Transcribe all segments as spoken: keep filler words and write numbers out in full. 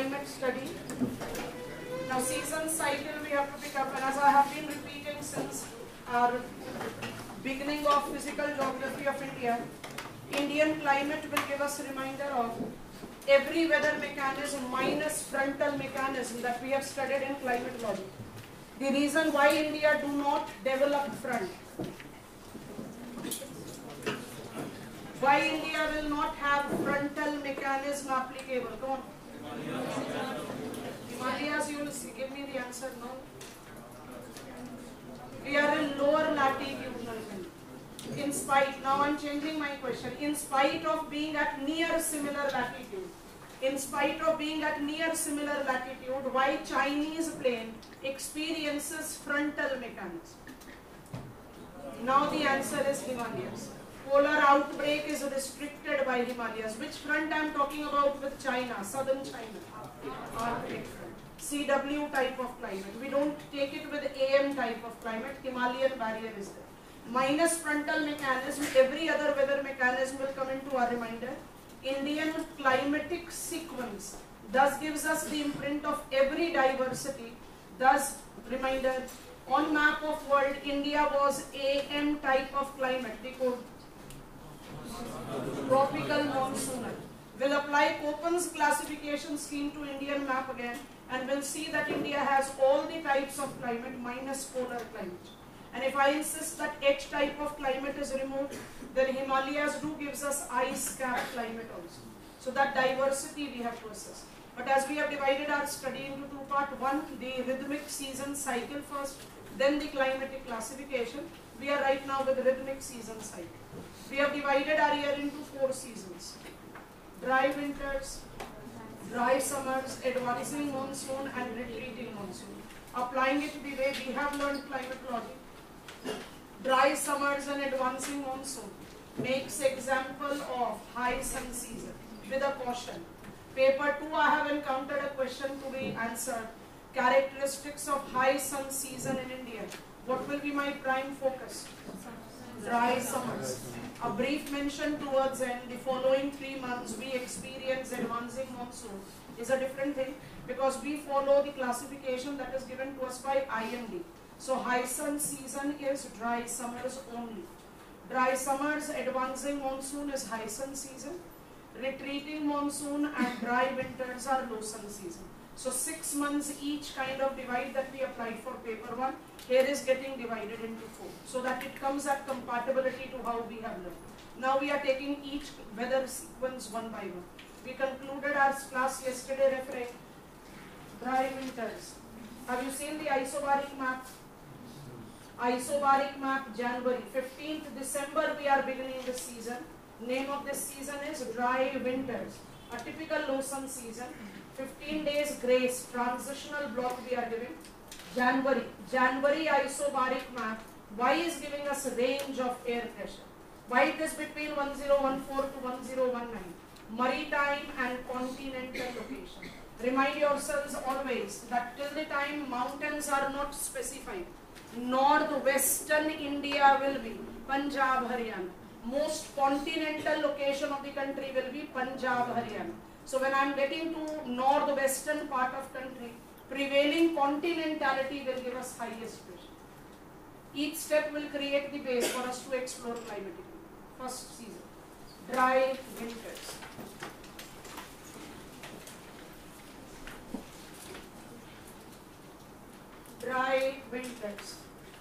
climate study. Now season cycle we have to pick up, and as I have been repeating since our beginning of physical geography of India, Indian climate will give us a reminder of every weather mechanism minus frontal mechanism that we have studied in climatology. The reason why India do not develop front, why India will not have frontal mechanism applicable. Come on. Himalayas, you will see. Give me the answer. No. We are in lower latitudinal belt. In spite, now I am changing my question. In spite of being at near similar latitude, in spite of being at near similar latitude, why Chinese plane experiences frontal mechanism? Now the answer is Himalayas. Polar outbreak is restricted by Himalayas. Which front I am talking about with China? Southern China. Arctic front. C W type of climate. We don't take it with A M type of climate. Himalayan barrier is there. Minus frontal mechanism, every other weather mechanism will come into our reminder. Indian climatic sequence thus gives us the imprint of every diversity. Thus, reminder, on map of world, India was A M type of climate. The code tropical monsoonal. We'll apply Köppen's classification scheme to Indian map again, and we'll see that India has all the types of climate minus polar climate. And if I insist that H type of climate is removed, then Himalayas do gives us ice cap climate also. So that diversity we have to assess. But as we have divided our study into two parts, one, the rhythmic season cycle first, then the climatic classification. We are right now with the rhythmic season cycle. We have divided our year into four seasons. Dry winters, dry summers, advancing monsoon and retreating monsoon. Applying it the way we have learned climatology. Dry summers and advancing monsoon makes example of high sun season with a caution. Paper two, I have encountered a question to be answered. Characteristics of high sun season in India. What will be my prime focus? Dry summers. A brief mention towards end, the following three months we experience advancing monsoon is a different thing, because we follow the classification that is given to us by I M D. So high sun season is dry summers only. Dry summers, advancing monsoon is high sun season. Retreating monsoon and dry winters are low sun season. So six months each kind of divide that we applied for paper one, here is getting divided into four. So that it comes at compatibility to how we have learned. Now we are taking each weather sequence one by one. We concluded our class yesterday referring dry winters. Have you seen the isobaric map? Isobaric map, January. fifteenth December we are beginning the season. Name of this season is dry winters. A typical low sun season. fifteen days grace, transitional block we are giving. January. January isobaric map. Why is giving us a range of air pressure? Why it is between ten fourteen to ten nineteen? Maritime and continental location. Remind yourselves always that till the time mountains are not specified, northwestern India will be Punjab, Haryana. Most continental location of the country will be Punjab, Haryana. So when I am getting to northwestern part of country, prevailing continentality will give us highest pressure. Each step will create the base for us to explore climatic. First season, dry winters. Dry winters.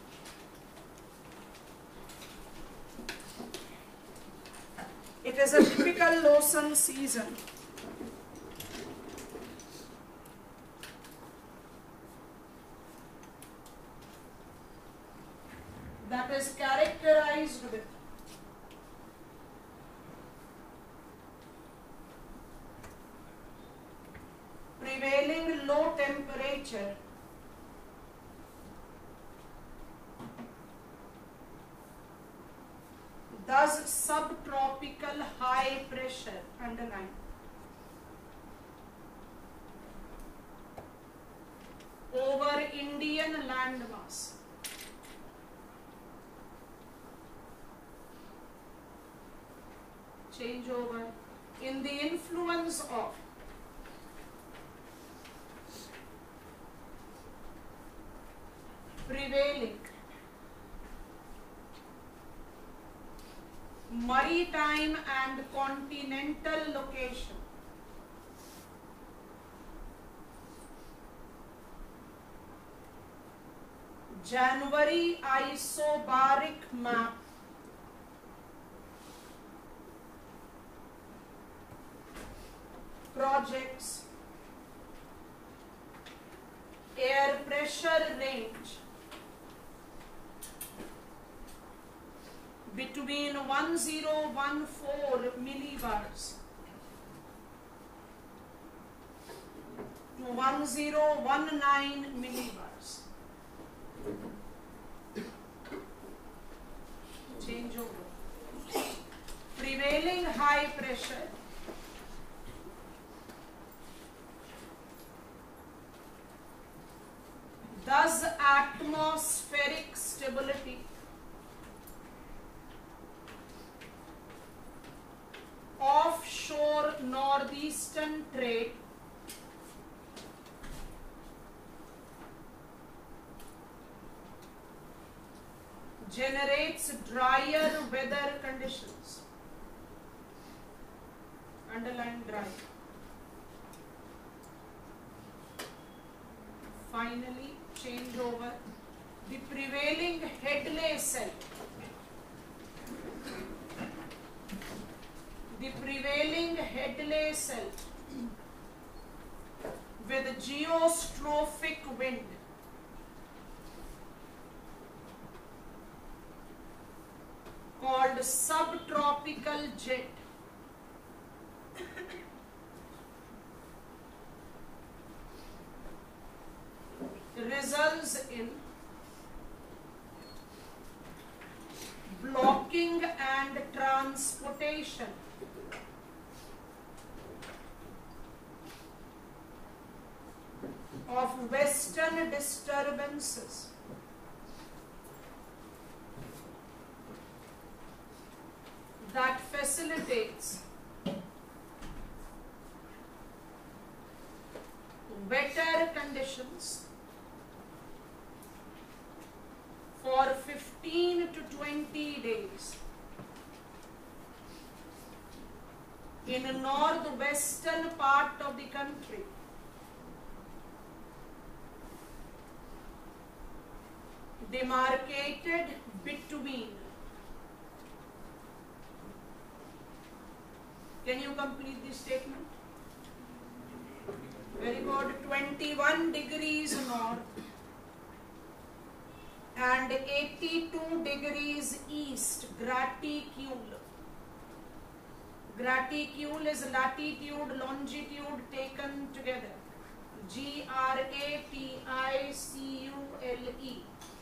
It is a typical low sun season. That is characterized with prevailing low temperature, thus subtropical high pressure, underline, over Indian landmass. Changeover in the influence of prevailing maritime and continental location January isobaric map projects air pressure range between one thousand fourteen millibars to one thousand nineteen millibars. Change over. Prevailing high pressure thus atmospheric stability offshore northeastern trade generates drier weather conditions. Underline dry. Finally, change over. The prevailing headlay cell. The prevailing headlay cell with geostrophic wind called subtropical jet results in blocking and transportation of western disturbances that facilitates wetter conditions for fifteen to twenty days in a northwestern part of the country demarcated between. Can you complete this statement? Very good. twenty-one degrees north and eighty-two degrees east, graticule. Graticule is latitude, longitude taken together. G R A T I C U L E.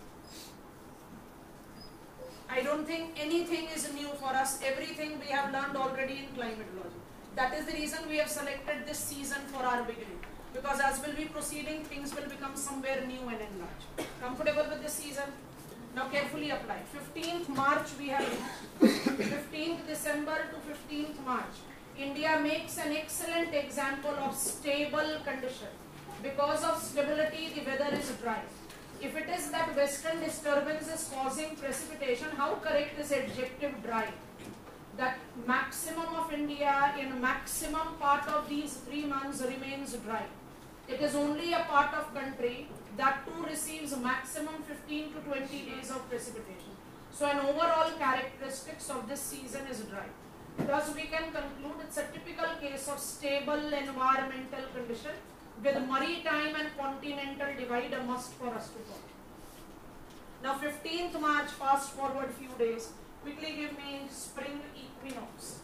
I don't think anything is new for us. Everything we have learned already in climatology. That is the reason we have selected this season for our beginning. Because as we'll be proceeding, things will become somewhere new and enlarged. Comfortable with this season? Now carefully apply. fifteenth March we have fifteenth December to fifteenth March. India makes an excellent example of stable condition. Because of stability, the weather is dry. If it is that western disturbance is causing precipitation, how correct is adjective dry? That maximum of India in maximum part of these three months remains dry. It is only a part of country that too receives maximum fifteen to twenty days of precipitation. So an overall characteristics of this season is dry. Thus we can conclude it's a typical case of stable environmental condition with maritime and continental divide a must for us to follow. Now fifteenth March, fast forward few days, quickly give me spring equinox.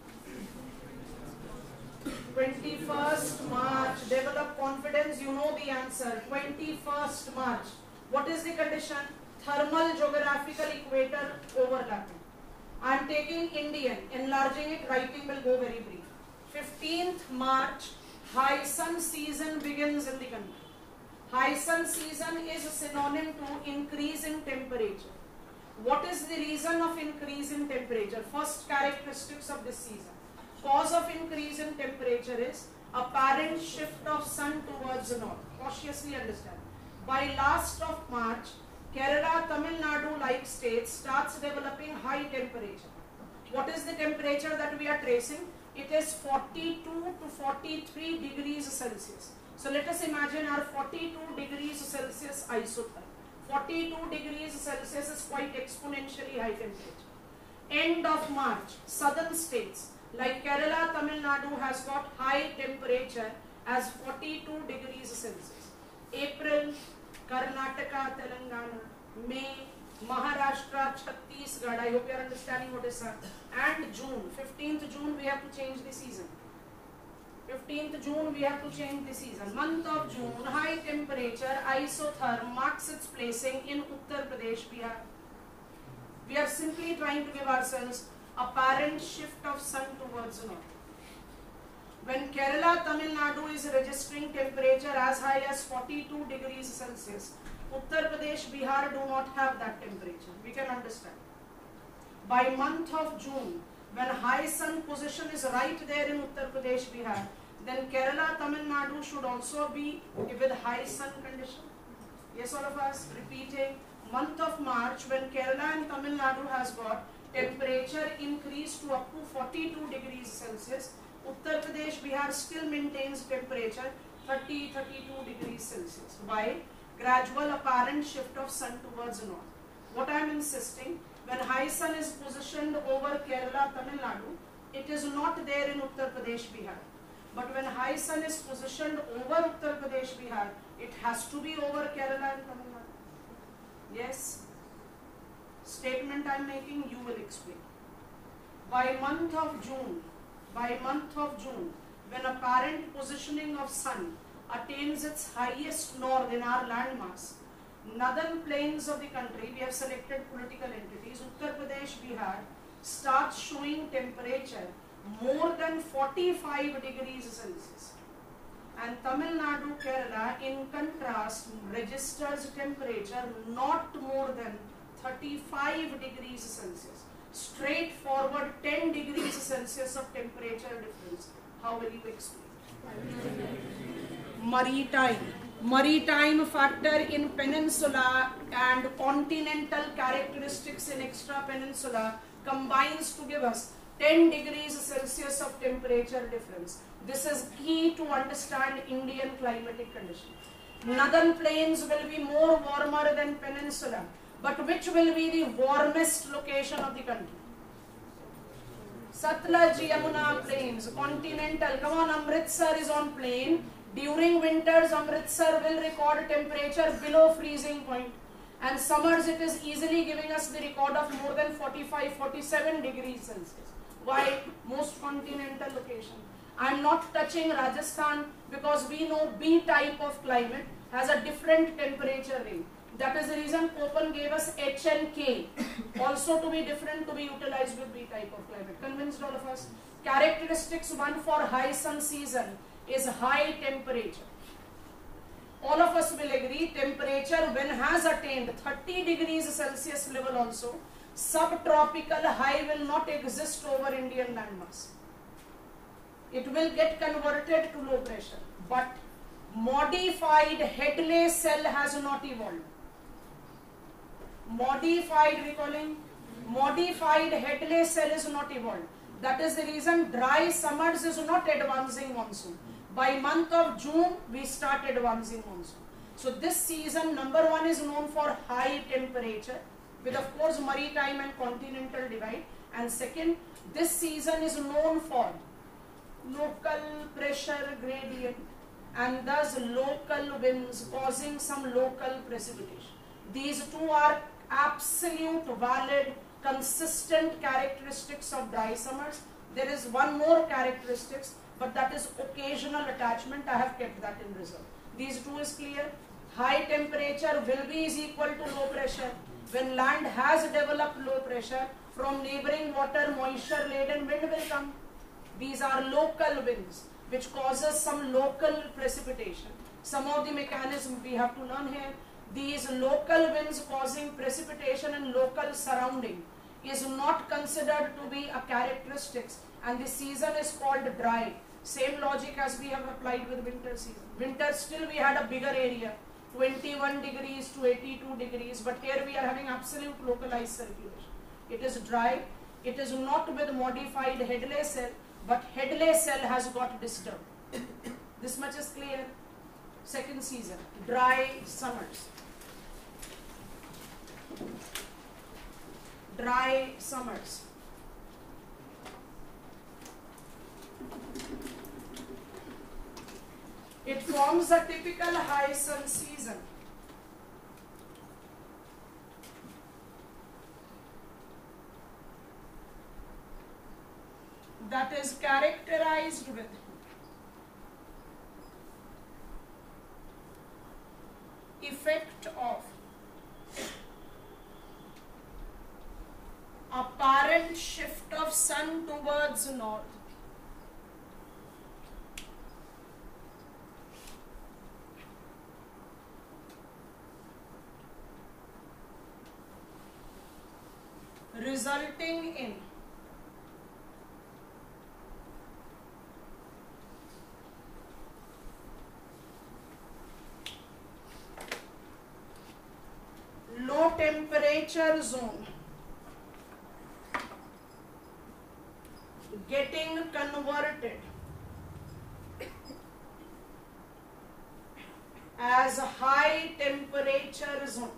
twenty-first March, develop confidence, you know the answer. twenty-first March, what is the condition? Thermal geographical equator overlapping. I am taking Indian, enlarging it, writing will go very brief. fifteenth March, high sun season begins in the country. High sun season is a synonym to increase in temperature. What is the reason of increase in temperature? First characteristics of this season. Cause of increase in temperature is apparent shift of sun towards the north. Cautiously understand. By last of March, Kerala, Tamil Nadu like states starts developing high temperature. What is the temperature that we are tracing? It is forty-two to forty-three degrees Celsius. So let us imagine our forty-two degrees Celsius isotherm. forty-two degrees Celsius is quite exponentially high temperature. End of March, southern states like Kerala, Tamil Nadu has got high temperature as forty-two degrees Celsius. April, Karnataka, Telangana, May, Maharashtra, Chhattisgarh, I hope you are understanding what is that. And June, fifteenth June we have to change the season. fifteenth June we have to change the season. Month of June, high temperature, isotherm marks its placing in Uttar Pradesh, Bihar. We are simply trying to give ourselves apparent shift of sun towards north. When Kerala, Tamil Nadu is registering temperature as high as forty-two degrees Celsius, Uttar Pradesh, Bihar do not have that temperature. We can understand. By month of June, when high sun position is right there in Uttar Pradesh, Bihar, then Kerala, Tamil Nadu should also be with high sun condition. Yes, all of us repeating. Month of March, when Kerala and Tamil Nadu has got temperature increased to up to forty-two degrees Celsius, Uttar Pradesh, Bihar still maintains temperature thirty to thirty-two degrees Celsius. Why? Gradual apparent shift of sun towards north. What I am insisting, when high sun is positioned over Kerala, Tamil Nadu, it is not there in Uttar Pradesh, Bihar. But when high sun is positioned over Uttar Pradesh, Bihar, it has to be over Kerala and Tamil Nadu. Yes? Statement I am making, you will explain. By month of June, by month of June, when apparent positioning of sun attains its highest north in our landmass, northern plains of the country, we have selected political entities, Uttar Pradesh, Bihar, starts showing temperature more than forty-five degrees Celsius. And Tamil Nadu, Kerala, in contrast, registers temperature not more than thirty-five degrees Celsius. Straightforward ten degrees Celsius of temperature difference. How will you explain? Maritime. Maritime factor in peninsula and continental characteristics in extra peninsula combines to give us ten degrees Celsius of temperature difference. This is key to understand Indian climatic condition. Northern plains will be more warmer than peninsula, but which will be the warmest location of the country? Satluj Yamuna plains, continental. Come on, Amritsar is on plain. During winters, Amritsar will record temperature below freezing point. And summers, it is easily giving us the record of more than forty-five, forty-seven degrees Celsius. Why? Most continental location. I am not touching Rajasthan because we know B type of climate has a different temperature range. That is the reason Köppen gave us H and K also to be different, to be utilized with B type of climate. Convinced all of us? Characteristics one for high sun season is high temperature. All of us will agree temperature when has attained thirty degrees Celsius level also, subtropical high will not exist over Indian landmass. It will get converted to low pressure. But modified Hadley cell has not evolved. Modified, recalling, modified Hadley cell is not evolved. That is the reason dry summers is not advancing monsoon. By month of June, we start advancing monsoon. So this season, number one is known for high temperature, with of course maritime and continental divide. And second, this season is known for local pressure gradient and thus local winds causing some local precipitation. These two are absolute, valid, consistent characteristics of dry summers. There is one more characteristics, but that is occasional attachment. I have kept that in reserve. These two is clear. High temperature will be is equal to low pressure. When land has developed low pressure, from neighboring water moisture laden wind will come. These are local winds which causes some local precipitation. Some of the mechanism we have to learn here. These local winds causing precipitation in local surrounding is not considered to be a characteristics, and the season is called dry. Same logic as we have applied with winter season. Winter still we had a bigger area. twenty-one degrees to eighty-two degrees, but here we are having absolute localized circulation. It is dry, it is not with modified Hadley cell, but Hadley cell has got disturbed. This much is clear. Second season, dry summers. Dry summers. It forms a typical high sun season. That is characterized with effect of apparent shift of sun towards north, resulting in low temperature zone getting converted as a high temperature zone.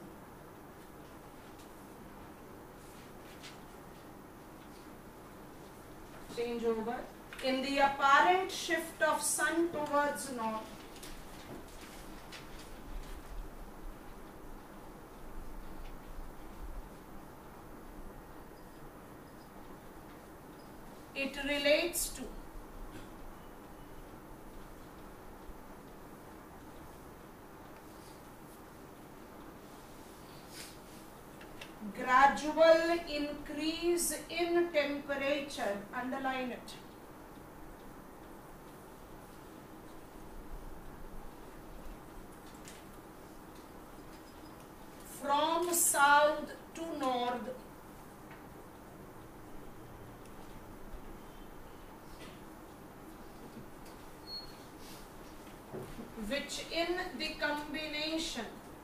Change over. In the apparent shift of sun towards north, it relates to gradual increase in temperature, underline it, from south to north, which in the combination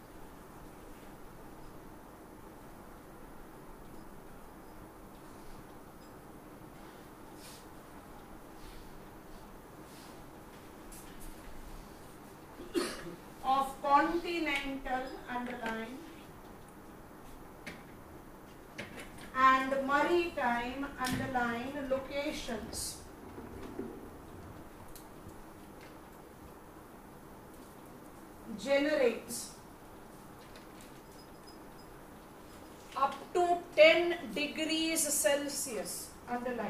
of continental, underline, and maritime, underline, locations generates up to ten degrees Celsius, underline,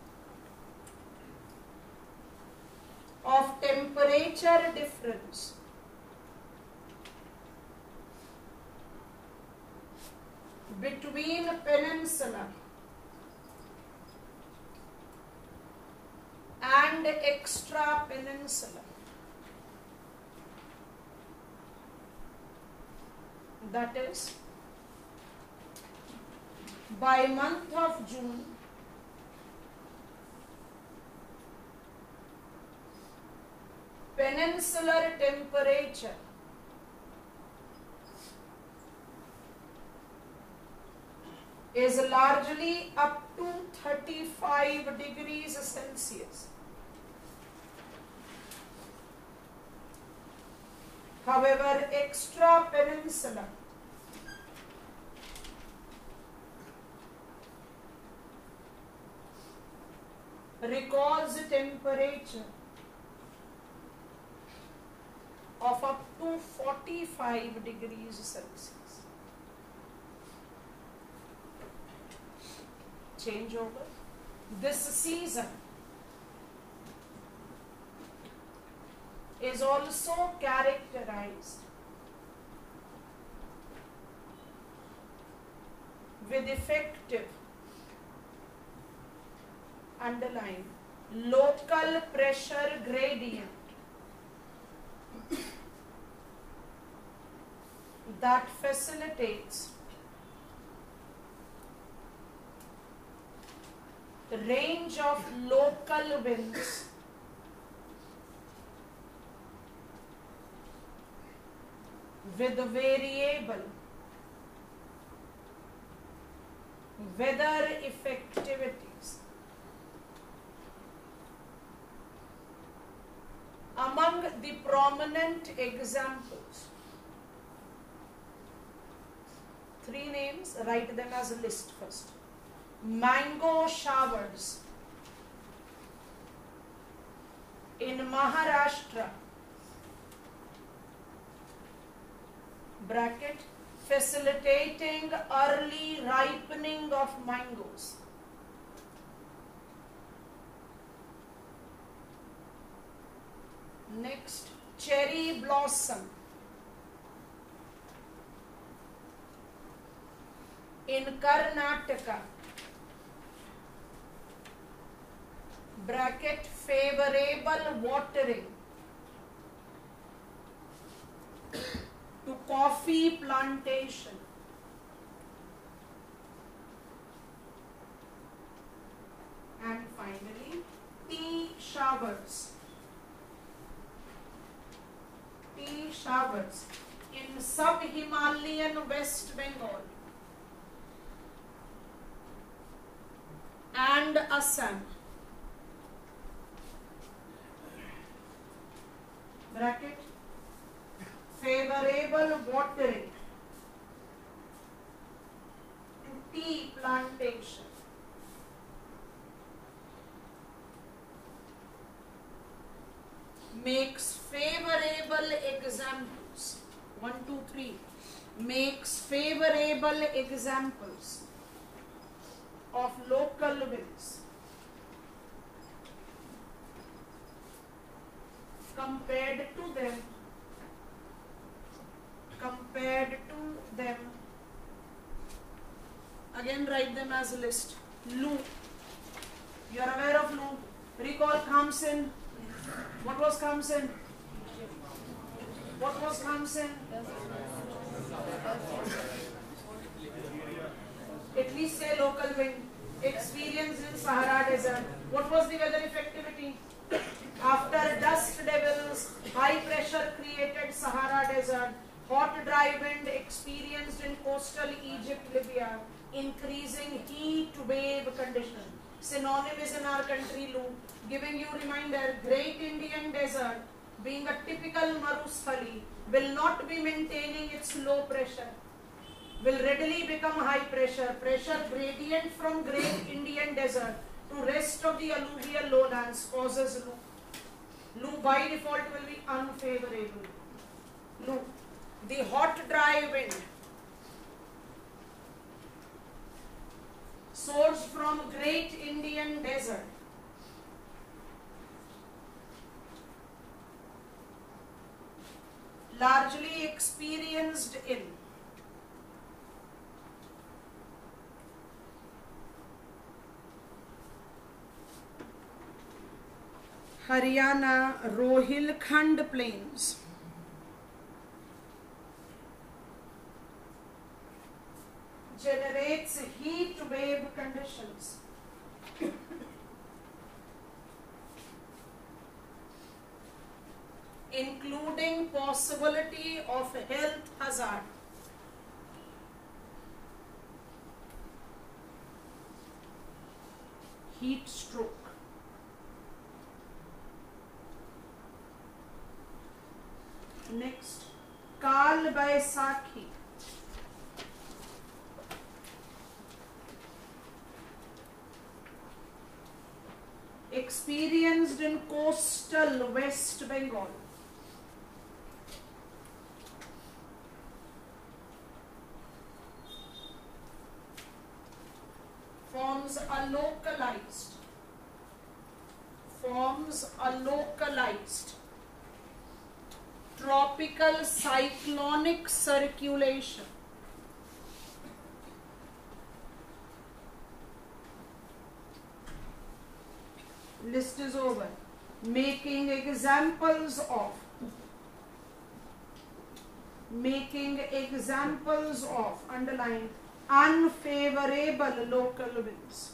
of temperature difference between peninsula and extra peninsula. That is, by month of June, peninsular temperature is largely up to thirty-five degrees Celsius. However, extra peninsula records temperature of up to forty-five degrees Celsius. Change over. This season is also characterized with effective, underline, local pressure gradient that facilitates the range of local winds with variable weather effectivities. Among the prominent examples, three names, write them as a list first. Mango showers in Maharashtra, bracket, facilitating early ripening of mangoes. Next, cherry blossom in Karnataka, bracket, favorable watering to coffee plantation. And finally, tea showers. Tea showers in sub-Himalayan West Bengal and Assam, bracket, favorable watering to tea plantation. Makes favorable examples. One, two, three. Makes favorable examples of local winds compared to them. Compared to them. Again, write them as a list. Loo. You are aware of Loo? Recall Khamsin. What was Khamsin? What was Khamsin? At least say local wind. Experience in Sahara Desert. What was the weather effectivity? After dust devils, high pressure created Sahara Desert, hot dry wind experienced in coastal Egypt, Libya, increasing heat wave condition. Synonym is in our country, Loo. Giving you reminder, Great Indian Desert, being a typical Marusthali, will not be maintaining its low pressure, will readily become high pressure. Pressure gradient from Great Indian Desert to rest of the alluvial lowlands causes Loo. Loo by default will be unfavorable. Loo. The hot dry wind sourced from Great Indian Desert largely experienced in Haryana Rohilkhand plains, generates heat wave conditions including possibility of health hazard. Heat stroke. Next, Kal Baisakhi. Experienced in coastal West Bengal. Forms a localized, forms a localized tropical cyclonic circulation list is over. Making examples of making examples of underline unfavorable local winds.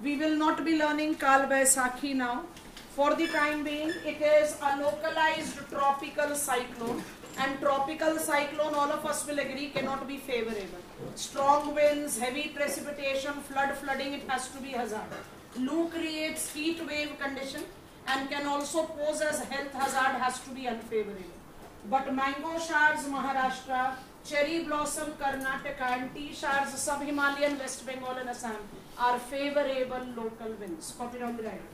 We will not be learning Kal Baisakhi now. For the time being, it is a localized tropical cyclone. And tropical cyclone, all of us will agree, cannot be favorable. Strong winds, heavy precipitation, flood, flooding, it has to be hazard. Loo creates heat wave condition and can also pose as health hazard, has to be unfavorable. But mango showers, Maharashtra, cherry blossom, Karnataka, and tea showers, sub-Himalayan, West Bengal and Assam are favorable local winds. Copy down the diagram.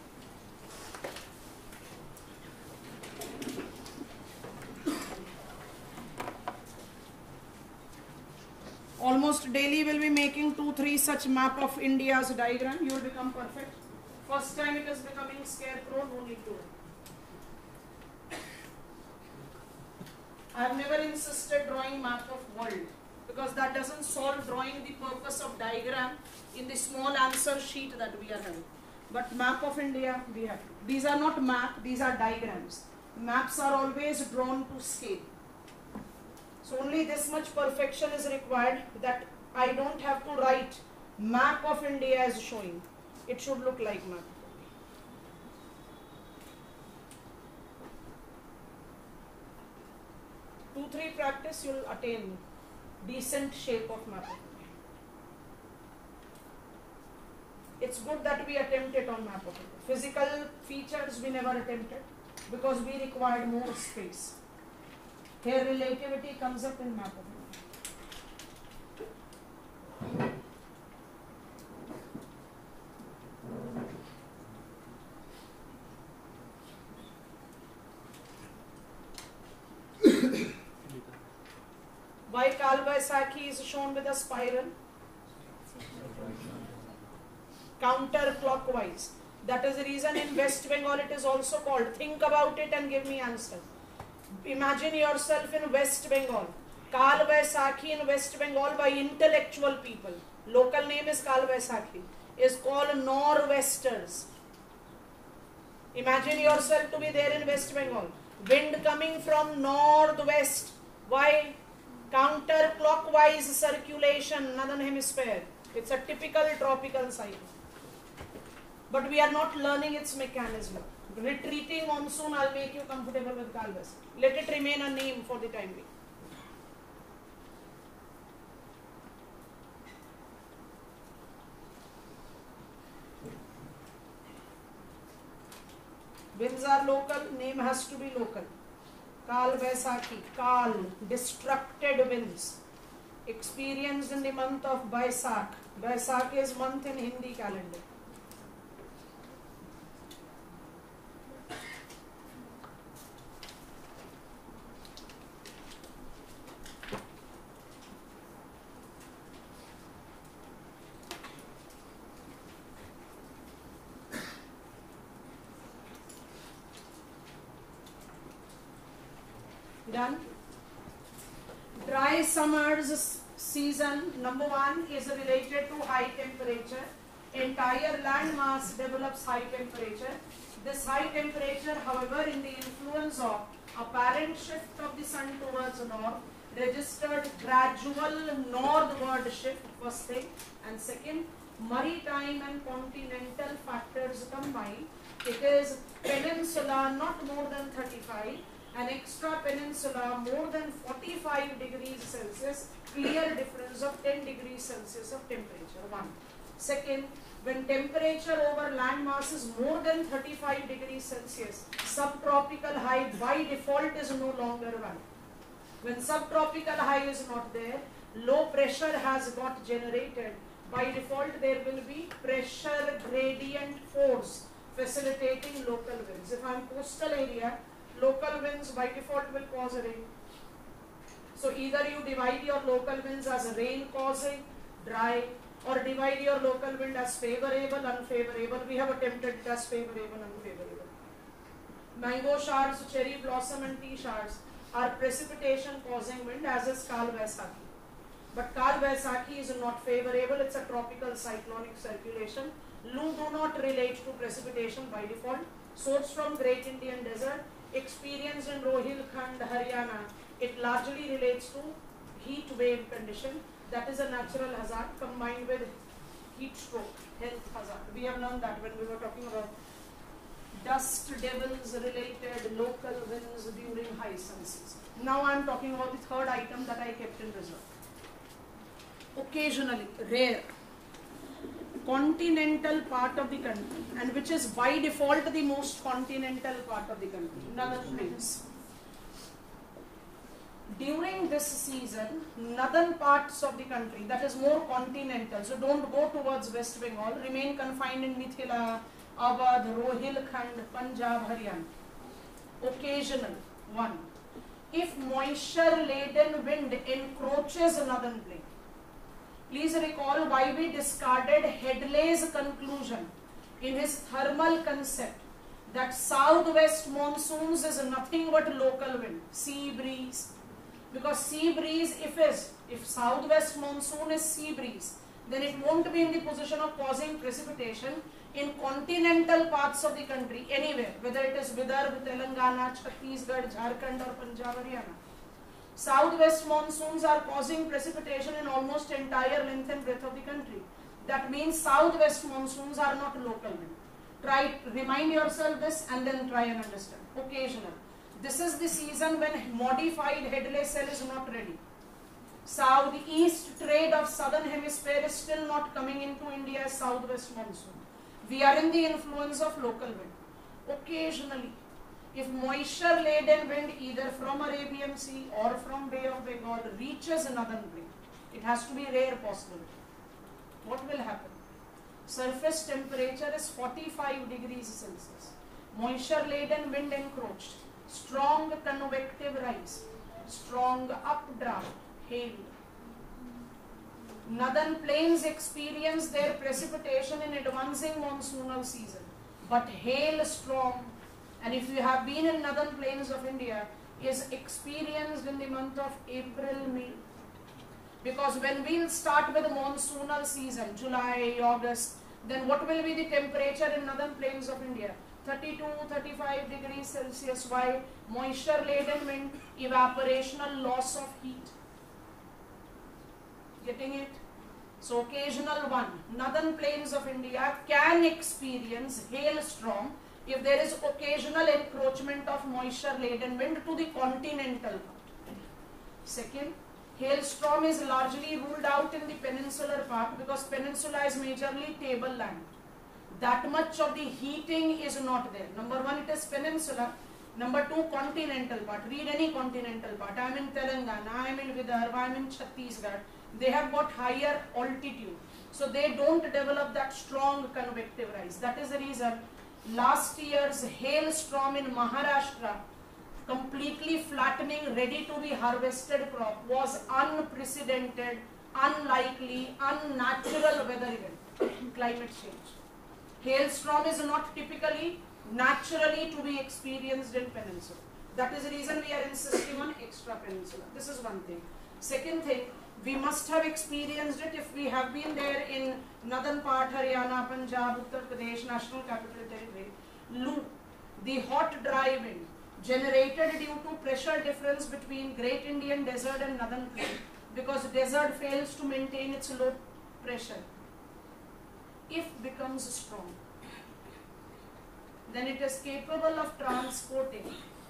Almost daily we'll be making two, three such map of India's diagram. You will become perfect. First time it is becoming scarecrow, no need to. I have never insisted drawing map of world because that doesn't solve drawing the purpose of diagram in the small answer sheet that we are having. But map of India we have. These are not map, these are diagrams. Maps are always drawn to scale. So only this much perfection is required, that I don't have to write map of India as showing. It should look like map. Two, three practice, you'll attain decent shape of map of India. It's good that we attempt it on map of India. Physical features we never attempted because we required more space. Here relativity comes up in map of India. Why Kal Baisakhi is shown with a spiral? Counterclockwise. That is the reason in West Bengal it is also called. Think about it and give me answer. Imagine yourself in West Bengal. Kal Baisakhi in West Bengal by intellectual people. Local name is Kal Baisakhi. Is called Nor'westers. Imagine yourself to be there in West Bengal. Wind coming from northwest. Why? Counterclockwise circulation, northern hemisphere. It's a typical tropical cycle. But we are not learning its mechanism. Retreating monsoon, I'll make you comfortable with Kal Baisakhi. Let it remain a name for the time being. Winds are local, name has to be local. Kal Baisakhi, Kal, destructed winds. Experienced in the month of Baisak. Baisak is month in Hindi calendar. Done. Dry summers season number one is related to high temperature. Entire land mass develops high temperature. This high temperature, however, in the influence of apparent shift of the sun towards north, registered gradual northward shift, first thing, and second, maritime and continental factors combined. It is peninsula not more than thirty-five. An extra peninsula more than forty-five degrees Celsius, clear difference of ten degrees Celsius of temperature, one. Second, when temperature over land mass is more than thirty-five degrees Celsius, subtropical high by default is no longer valid. When subtropical high is not there, low pressure has got generated. By default, there will be pressure gradient force facilitating local winds. If I am coastal area, local winds by default will cause rain. So either you divide your local winds as rain causing, dry, or divide your local wind as favorable, unfavorable. We have attempted it as favorable, unfavorable. Mango showers, cherry blossom and tea showers are precipitation causing wind, as is Kal Baisakhi. But Kal Baisakhi is not favorable, it's a tropical cyclonic circulation. Loo do not relate to precipitation by default. Source from Great Indian Desert. Experienced in Rohilkhand, Haryana, it largely relates to heat wave condition. That is a natural hazard combined with heat stroke, health hazard. We have learned that when we were talking about dust devils related local winds during high sun season. Now I am talking about the third item that I kept in reserve. Occasionally, rare, continental part of the country, and which is by default the most continental part of the country, northern plains. During this season, northern parts of the country, that is more continental, so don't go towards West Bengal, remain confined in Mithila, Awadh, Rohilkhand, Punjab, Haryana. Occasional, one. If moisture laden wind encroaches northern plain. Please recall why we discarded Headley's conclusion in his thermal concept that southwest monsoons is nothing but local wind, sea breeze. Because sea breeze, if is if southwest monsoon is sea breeze, then it won't be in the position of causing precipitation in continental parts of the country, anywhere, whether it is Vidarbha, Telangana, Chhattisgarh, Jharkhand or Punjab, Haryana. Southwest monsoons are causing precipitation in almost entire length and breadth of the country. That means southwest monsoons are not local wind. Try, remind yourself this and then try and understand. Occasional. This is the season when modified Headley cell is not ready. Southeast trade of southern hemisphere is still not coming into India's southwest monsoon. We are in the influence of local wind. Occasionally, if moisture laden wind either from Arabian Sea or from Bay of Bengal reaches northern plain, it has to be rare possibility. What will happen? Surface temperature is forty-five degrees Celsius. Moisture laden wind encroached. Strong convective rise. Strong updraft. Hail. Northern plains experience their precipitation in advancing monsoonal season. But hail storm, and if you have been in northern plains of India, is experienced in the month of April, May. Because when we will start with the monsoonal season, July, August, then what will be the temperature in northern plains of India? thirty-two, thirty-five degrees Celsius. Why? Moisture laden wind, evaporational loss of heat. Getting it? So occasional one. Northern plains of India can experience hailstorm if there is occasional encroachment of moisture laden wind to the continental part. Second, hailstorm is largely ruled out in the peninsular part because peninsula is majorly tableland. That much of the heating is not there. Number one, it is peninsula. Number two, continental part. Read any continental part. I am in Telangana, I am in Vidarbha, I am in Chhattisgarh. They have got higher altitude. So they don't develop that strong convective rise. That is the reason last year's hailstorm in Maharashtra, completely flattening, ready to be harvested crop, was unprecedented, unlikely, unnatural weather event, climate change. Hailstorm is not typically, naturally to be experienced in peninsula. That is the reason we are insisting on extra peninsula. This is one thing. Second thing, we must have experienced it if we have been there in northern part, Haryana, Punjab, Uttar Pradesh, National Capital Territory. Loo, the hot dry wind generated due to pressure difference between Great Indian Desert and northern plain, because desert fails to maintain its low pressure. If becomes strong, then it is capable of transporting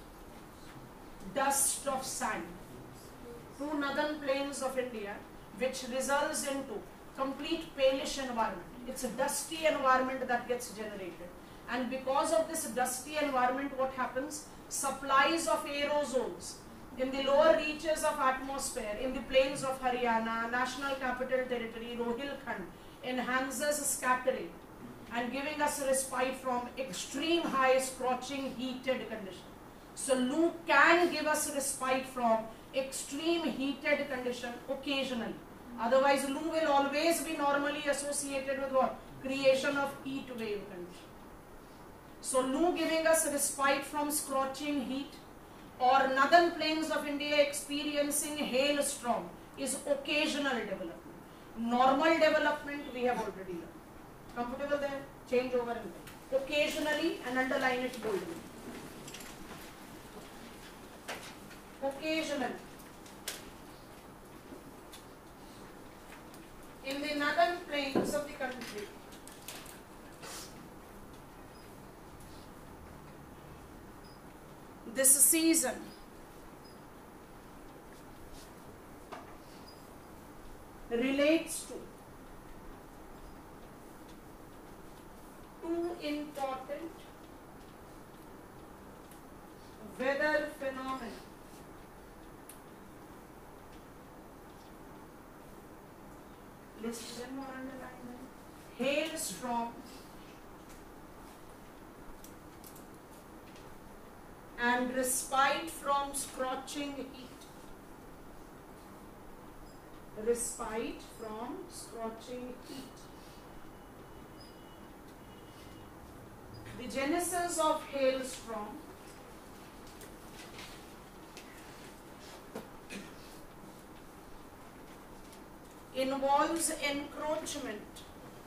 dust of sand to northern plains of India, which results into complete palish environment. It's a dusty environment that gets generated. And because of this dusty environment, what happens? Supplies of aerosols in the lower reaches of atmosphere, in the plains of Haryana, National Capital Territory, Rohilkhand, enhances scattering and giving us respite from extreme high scorching heated condition. So Loo can give us respite from extreme heated condition occasionally. Otherwise Loo will always be normally associated with what? Creation of heat wave condition. So Loo giving us respite from scorching heat, or northern plains of India experiencing hailstorm is occasional development. Normal development we have already learned. Comfortable there? Change over and there. Occasionally, and underline it boldly. Occasionally. In the northern plains of the country, this season relates to two important weather phenomena. List them or underline them. Hailstorm and respite from scorching heat. Respite from scorching heat. The genesis of hailstorm involves encroachment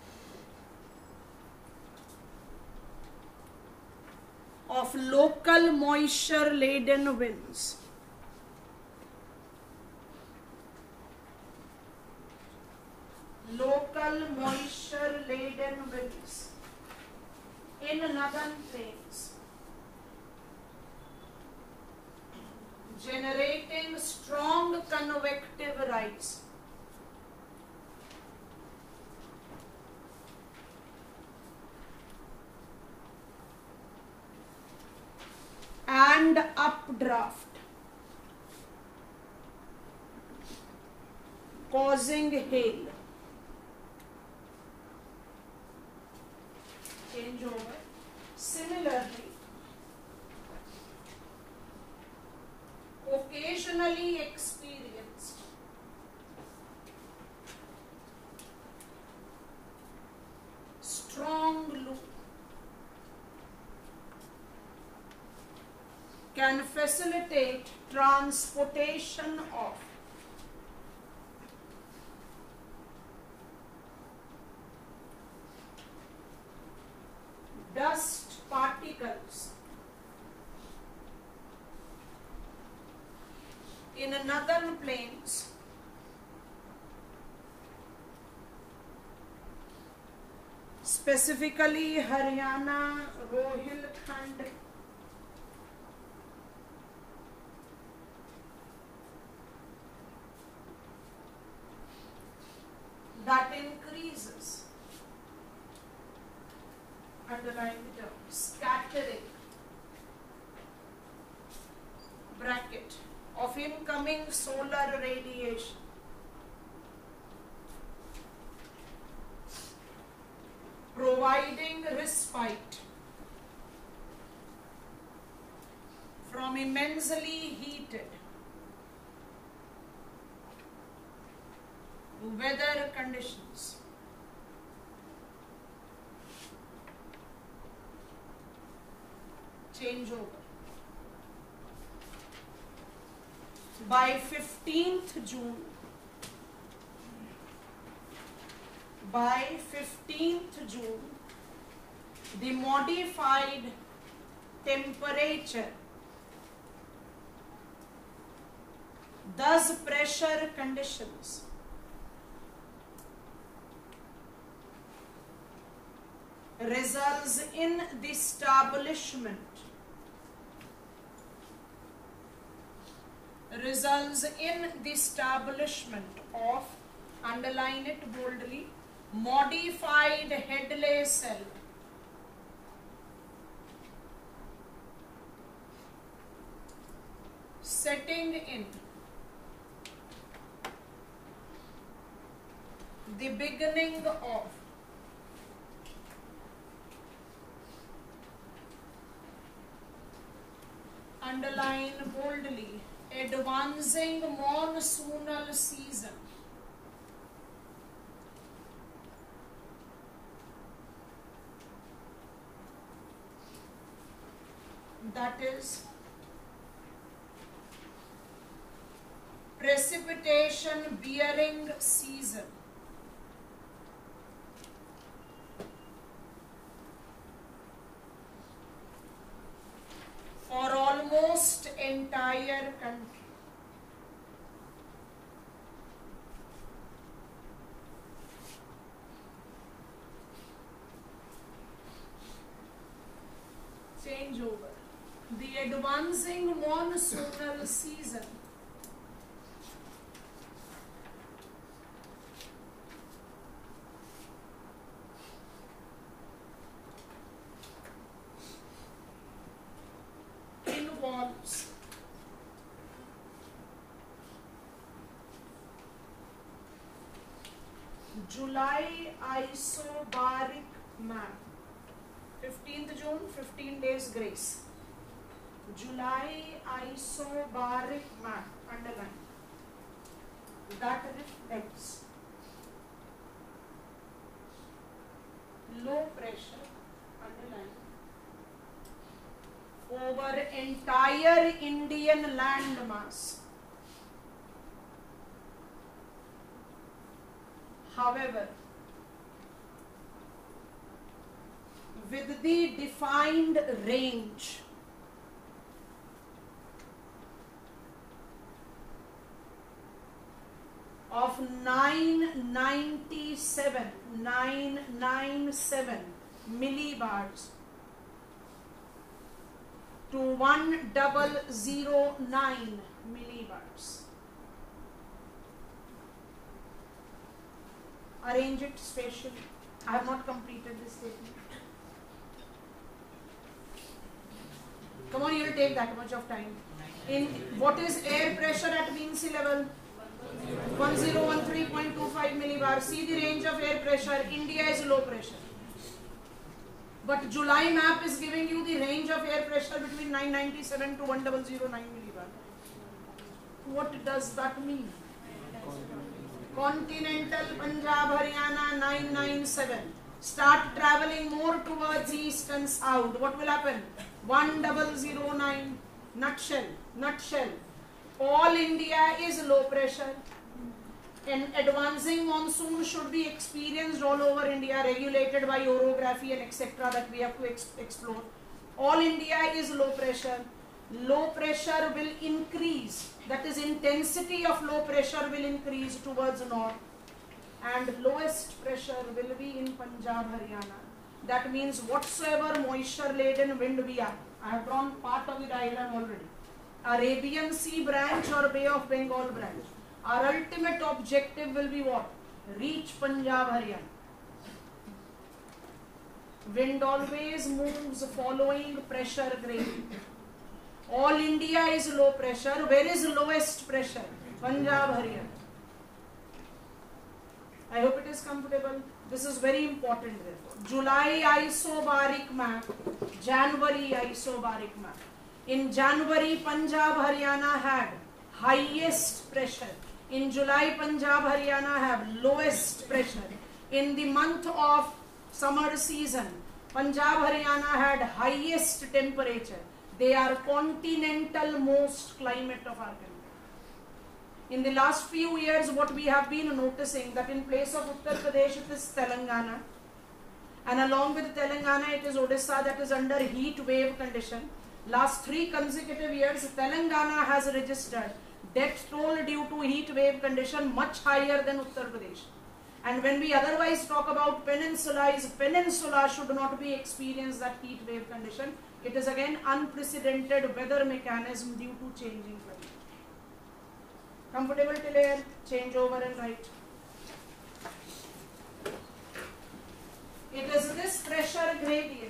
of local moisture laden winds local moisture laden winds in northern plains, generating strong convective rise and updraft, causing hail. Change over. Similarly, occasionally experienced strong loop can facilitate transportation of dust particles in northern plains specifically Haryana, Rohilkhand, that increases, underline the term, scattering, bracket, of incoming solar radiation providing respite from immensely heated weather conditions. Change over. By fifteenth June, by fifteenth June, the modified temperature, thus pressure conditions, results in the establishment results in the establishment of, underline it boldly, modified Hadley cell setting in the beginning of underline boldly advancing monsoonal season. That is precipitation bearing season. For almost entire country. Change over. The advancing monsoonal season. Involves July isobaric map. fifteenth June, fifteen days grace. July isobaric map, underline. That reflects low pressure, underline, over entire Indian land mass. However, with the defined range of nine ninety-seven, nine ninety-seven millibars to one thousand nine millibars. Arrange it spatially. I have not completed this statement. Come on, you will take that much of time. In what is air pressure at mean sea level? one thousand thirteen point two five millibar. See the range of air pressure. India is low pressure. But July map is giving you the range of air pressure between nine ninety-seven to one thousand nine millibar. What does that mean? Continental Punjab, Haryana nine ninety-seven. Start traveling more towards east and south. What will happen? one thousand nine. Nutshell. Nutshell. All India is low pressure. And advancing monsoon should be experienced all over India, regulated by orography and et cetera that we have to ex explore. All India is low pressure. Low pressure will increase. That is, intensity of low pressure will increase towards north. And lowest pressure will be in Punjab, Haryana. That means whatsoever moisture laden wind we are. I have drawn part of the diagram already. Arabian Sea branch or Bay of Bengal branch. Our ultimate objective will be what? Reach Punjab, Haryana. Wind always moves following pressure gradient. All India is low pressure. Where is lowest pressure? Punjab, Haryana. I hope it is comfortable. This is very important therefore. July isobaric map. January isobaric map. In January, Punjab, Haryana had highest pressure. In July, Punjab, Haryana have lowest pressure. In the month of summer season, Punjab, Haryana had highest temperature. They are continental most climate of our country. In the last few years, what we have been noticing that in place of Uttar Pradesh, it is Telangana. And along with Telangana, it is Odisha that is under heat wave condition. Last three consecutive years, Telangana has registered death toll due to heat wave condition much higher than Uttar Pradesh. And when we otherwise talk about peninsulas, peninsula should not be experienced that heat wave condition. It is again unprecedented weather mechanism due to changing climate. Comfortable till here? Change over and write. It is this pressure gradient.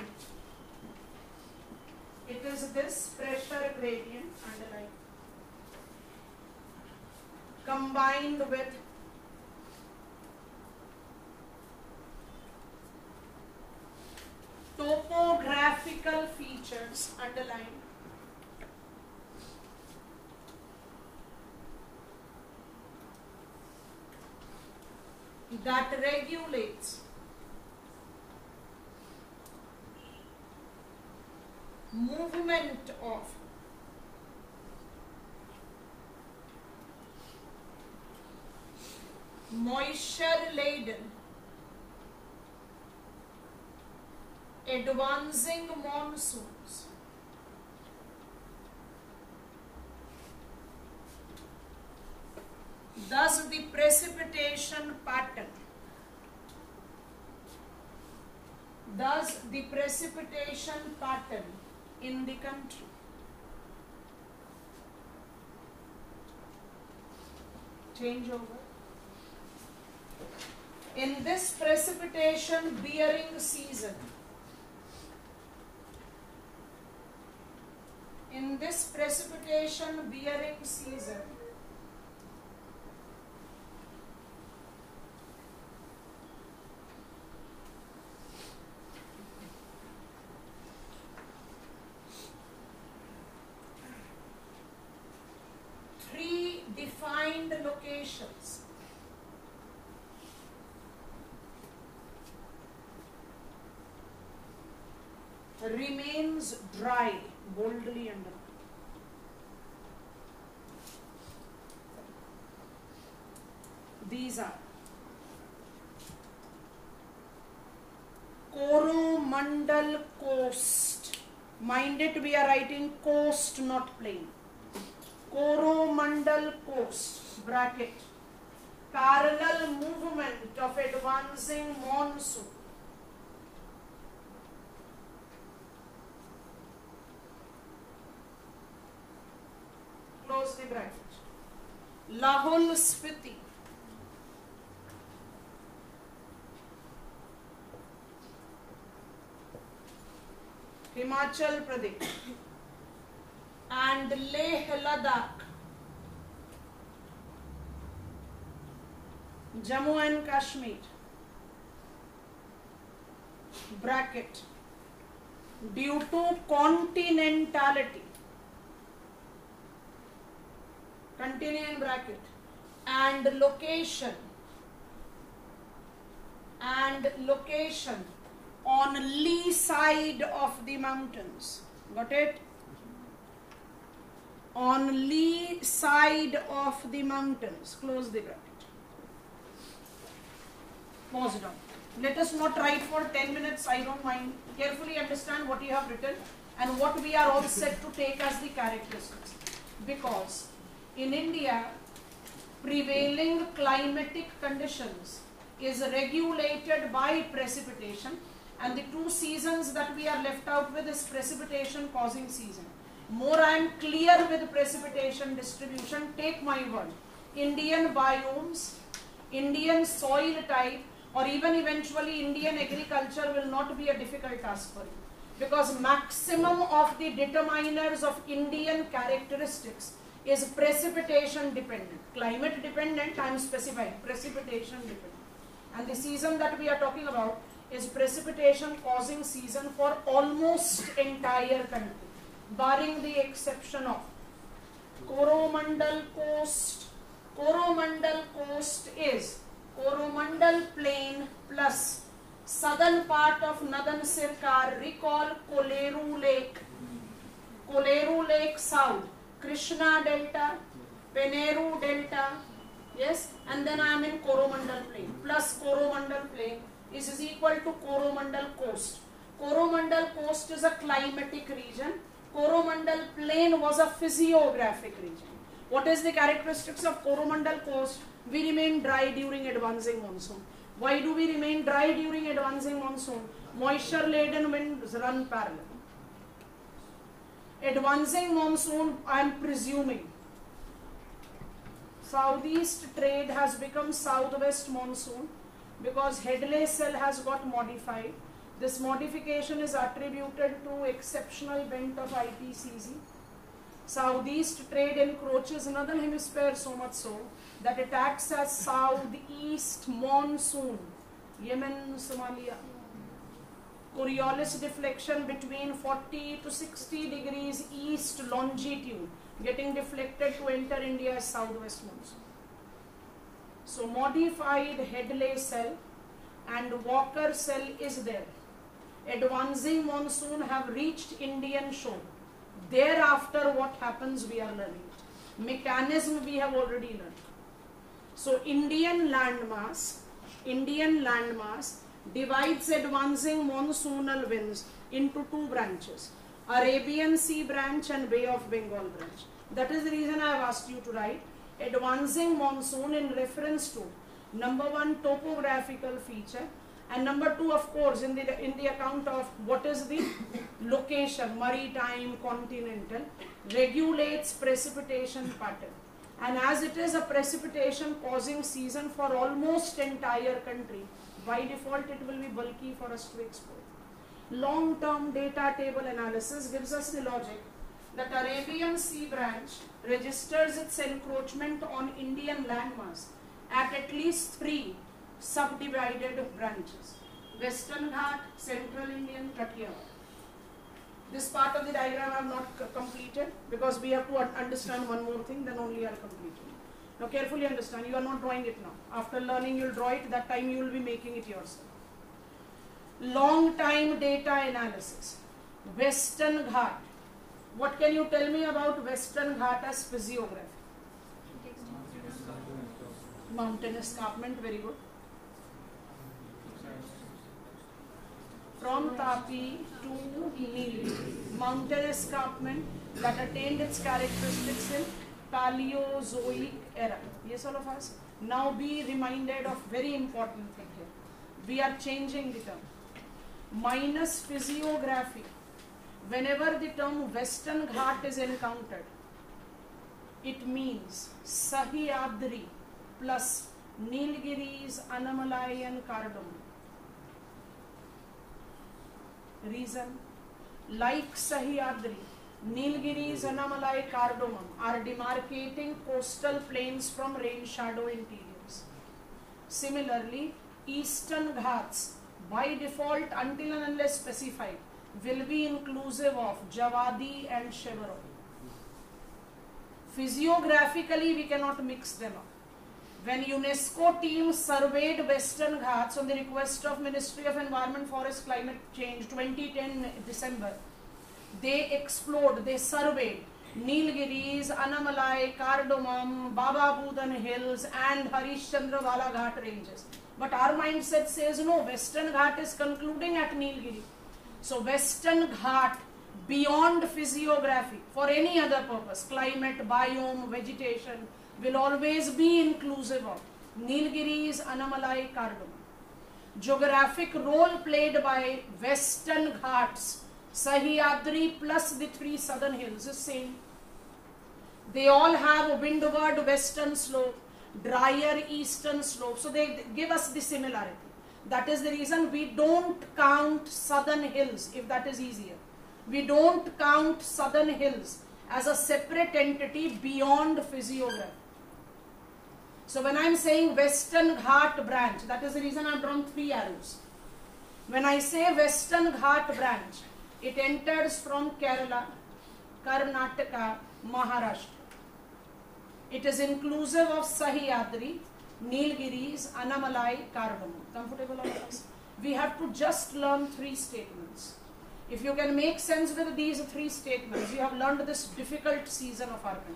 It is this pressure gradient, underline, combined with topographical features, underline, that regulates movement of moisture laden advancing monsoons thus the precipitation pattern thus the precipitation pattern in the country change over. In this precipitation bearing season, in this precipitation bearing season, three defined locations remains dry, boldly underlined. These are Coromandel coast. Mind it, we are writing coast, not plain. Coromandel coast, bracket, parallel movement of advancing monsoon. Close the bracket. Lahul Spiti, Himachal Pradesh, and Leh Ladakh, Jammu and Kashmir, bracket, due to continentality, continue in bracket, and location, and location on lee side of the mountains. Got it? On lee side of the mountains. Close the bracket. Pause down. Let us not write for ten minutes, I don't mind. Carefully understand what you have written and what we are all set to take as the characteristics. Because in India, prevailing climatic conditions is regulated by precipitation, and the two seasons that we are left out with is precipitation causing season. More I am clear with precipitation distribution, take my word. Indian biomes, Indian soil type, or even eventually Indian agriculture will not be a difficult task for you. Because maximum of the determiners of Indian characteristics is precipitation dependent. Climate dependent, I am specifying, precipitation dependent. And the season that we are talking about is precipitation causing season for almost entire country, barring the exception of Coromandel coast. Coromandel coast is Coromandel plain plus southern part of Nadan Sirkar. Recall Koleru Lake, Koleru Lake south, Krishna Delta, Peneru Delta, yes, and then I am in Coromandel plain, plus Coromandel plain is, is equal to Coromandel coast. Coromandel coast is a climatic region. Coromandel plain was a physiographic region. What is the characteristics of Coromandel coast? We remain dry during advancing monsoon. Why do we remain dry during advancing monsoon? Moisture laden winds run parallel. Advancing monsoon, I am presuming, southeast trade has become southwest monsoon because Hadley cell has got modified. This modification is attributed to exceptional bent of I P C Z. Southeast trade encroaches northern hemisphere so much so that it acts as southeast monsoon, Yemen, Somalia. Coriolis deflection between forty to sixty degrees east longitude getting deflected to enter India's southwest monsoon. So modified Hadley cell and Walker cell is there. Advancing monsoon have reached Indian shore. Thereafter what happens we are learning. Mechanism we have already learned. So Indian landmass, Indian landmass divides advancing monsoonal winds into two branches, Arabian Sea branch and Bay of Bengal branch. That is the reason I have asked you to write advancing monsoon in reference to number one, topographical feature, and number two, of course, in the in the account of what is the location, maritime, continental, regulates precipitation pattern. And as it is a precipitation causing season for almost entire country, by default it will be bulky for us to export. Long-term data table analysis gives us the logic that Arabian Sea branch registers its encroachment on Indian landmass at at least three subdivided branches: Western Ghat, Central Indian, Kathiawar. This part of the diagram I have not completed because we have to understand one more thing, then only I will complete it. Now carefully understand, you are not drawing it now. After learning you will draw it, that time you will be making it yourself. Long time data analysis. Western Ghat. What can you tell me about Western Ghat as physiography? Mountain escarpment, very good. From Tapi to Nilgiri, mountain escarpment that attained its characteristics in Paleozoic era. Yes, all of us. Now be reminded of very important thing here. We are changing the term. Minus physiography. Whenever the term Western Ghat is encountered, it means Sahyadri plus Nilgiris, Annamalai and Cardamom. Reason, like Sahyadri, Nilgiris, Annamalai, Cardamom are demarcating coastal plains from rain shadow interiors. Similarly, Eastern Ghats by default, until and unless specified, will be inclusive of Javadi and Chevron. Physiographically, we cannot mix them up. When UNESCO team surveyed Western Ghats on the request of Ministry of Environment, Forest, Climate Change, twenty ten December, they explored, they surveyed Nilgiris, Annamalai, Cardamom, Baba Budan Hills and Harishchandra Wala Ghat ranges. But our mindset says no, Western Ghat is concluding at Nilgiri. So Western Ghat beyond physiography for any other purpose, climate, biome, vegetation, will always be inclusive of Nilgiris, Annamalai, Cardamom. Geographic role played by Western Ghats, Sahyadri plus the three southern hills is same. They all have a windward western slope, drier eastern slope. So they give us the similarity. That is the reason we don't count southern hills, if that is easier. We don't count southern hills as a separate entity beyond physiography. So when I am saying Western Ghat branch, that is the reason I have drawn three arrows. When I say Western Ghat branch, it enters from Kerala, Karnataka, Maharashtra. It is inclusive of Sahyadri, Nilgiris, Annamalai, Cardamom. Comfortable all of us? We have to just learn three statements. If you can make sense with these three statements, you have learned this difficult season of our country.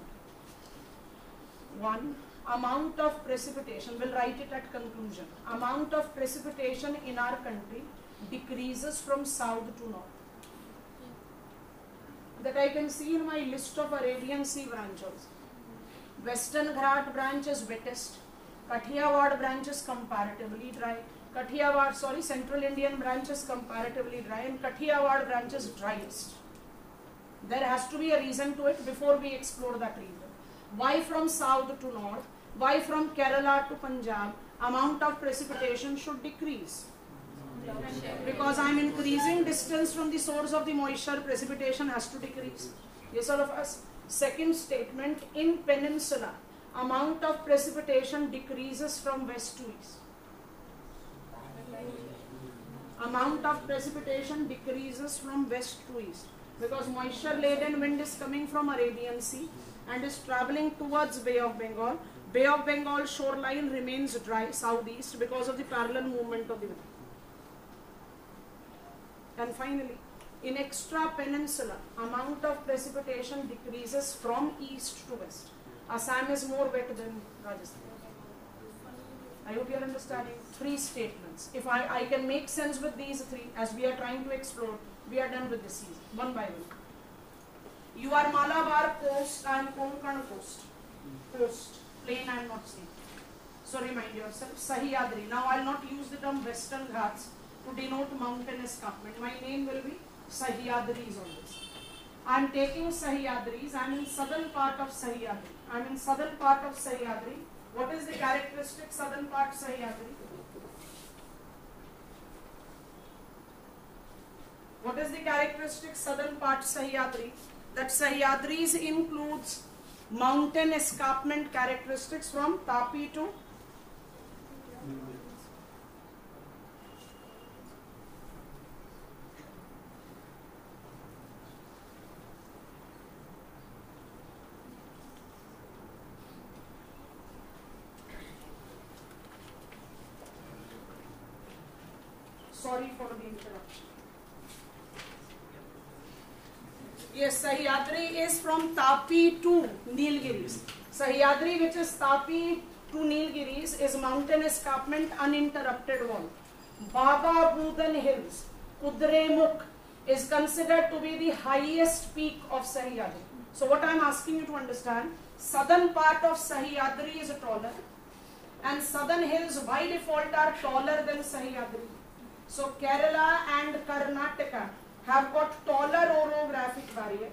One, amount of precipitation, we'll write it at conclusion. Amount of precipitation in our country decreases from south to north. That I can see in my list of Arabian Sea branches. Western Ghat branch is wettest. Kathiawar branch is comparatively dry. Kathiawar, sorry, Central Indian branch is comparatively dry, and Kathiawar branch is driest. There has to be a reason to it before we explore that reason. Why from south to north? Why from Kerala to Punjab? Amount of precipitation should decrease. Because I am increasing distance from the source of the moisture, precipitation has to decrease. Yes, all of us. Second statement, in peninsula, amount of precipitation decreases from west to east. Amount of precipitation decreases from west to east because moisture laden wind is coming from Arabian Sea and is traveling towards Bay of Bengal. Bay of Bengal shoreline remains dry southeast because of the parallel movement of the wind. And finally, in extra peninsula, amount of precipitation decreases from east to west. Assam is more wet than Rajasthan. I hope you are understanding. Three statements. If I, I can make sense with these three, as we are trying to explore, we are done with this season, one by one. You are Malabar coast and Konkan coast. Coast, plain I am not seeing. So remind yourself, Sahyadri. Now I will not use the term Western Ghats to denote mountain escarpment. My name will be Sahyadris on this. I am taking Sahyadris. I am in southern part of Sahyadri. I'm in southern part of Sahyadri. What is the characteristic southern part Sahyadri? What is the characteristic southern part Sahyadri? That Sahyadris includes mountain escarpment characteristics from Tapi to sorry for the interruption. Yes, Sahyadri is from Tapi to Nilgiris. Sahyadri, which is Tapi to Nilgiris, is mountain escarpment uninterrupted wall. Baba Budan Hills, Kudremukh, is considered to be the highest peak of Sahyadri. So what I am asking you to understand, southern part of Sahyadri is taller and southern hills by default are taller than Sahyadri. So Kerala and Karnataka have got taller orographic barrier.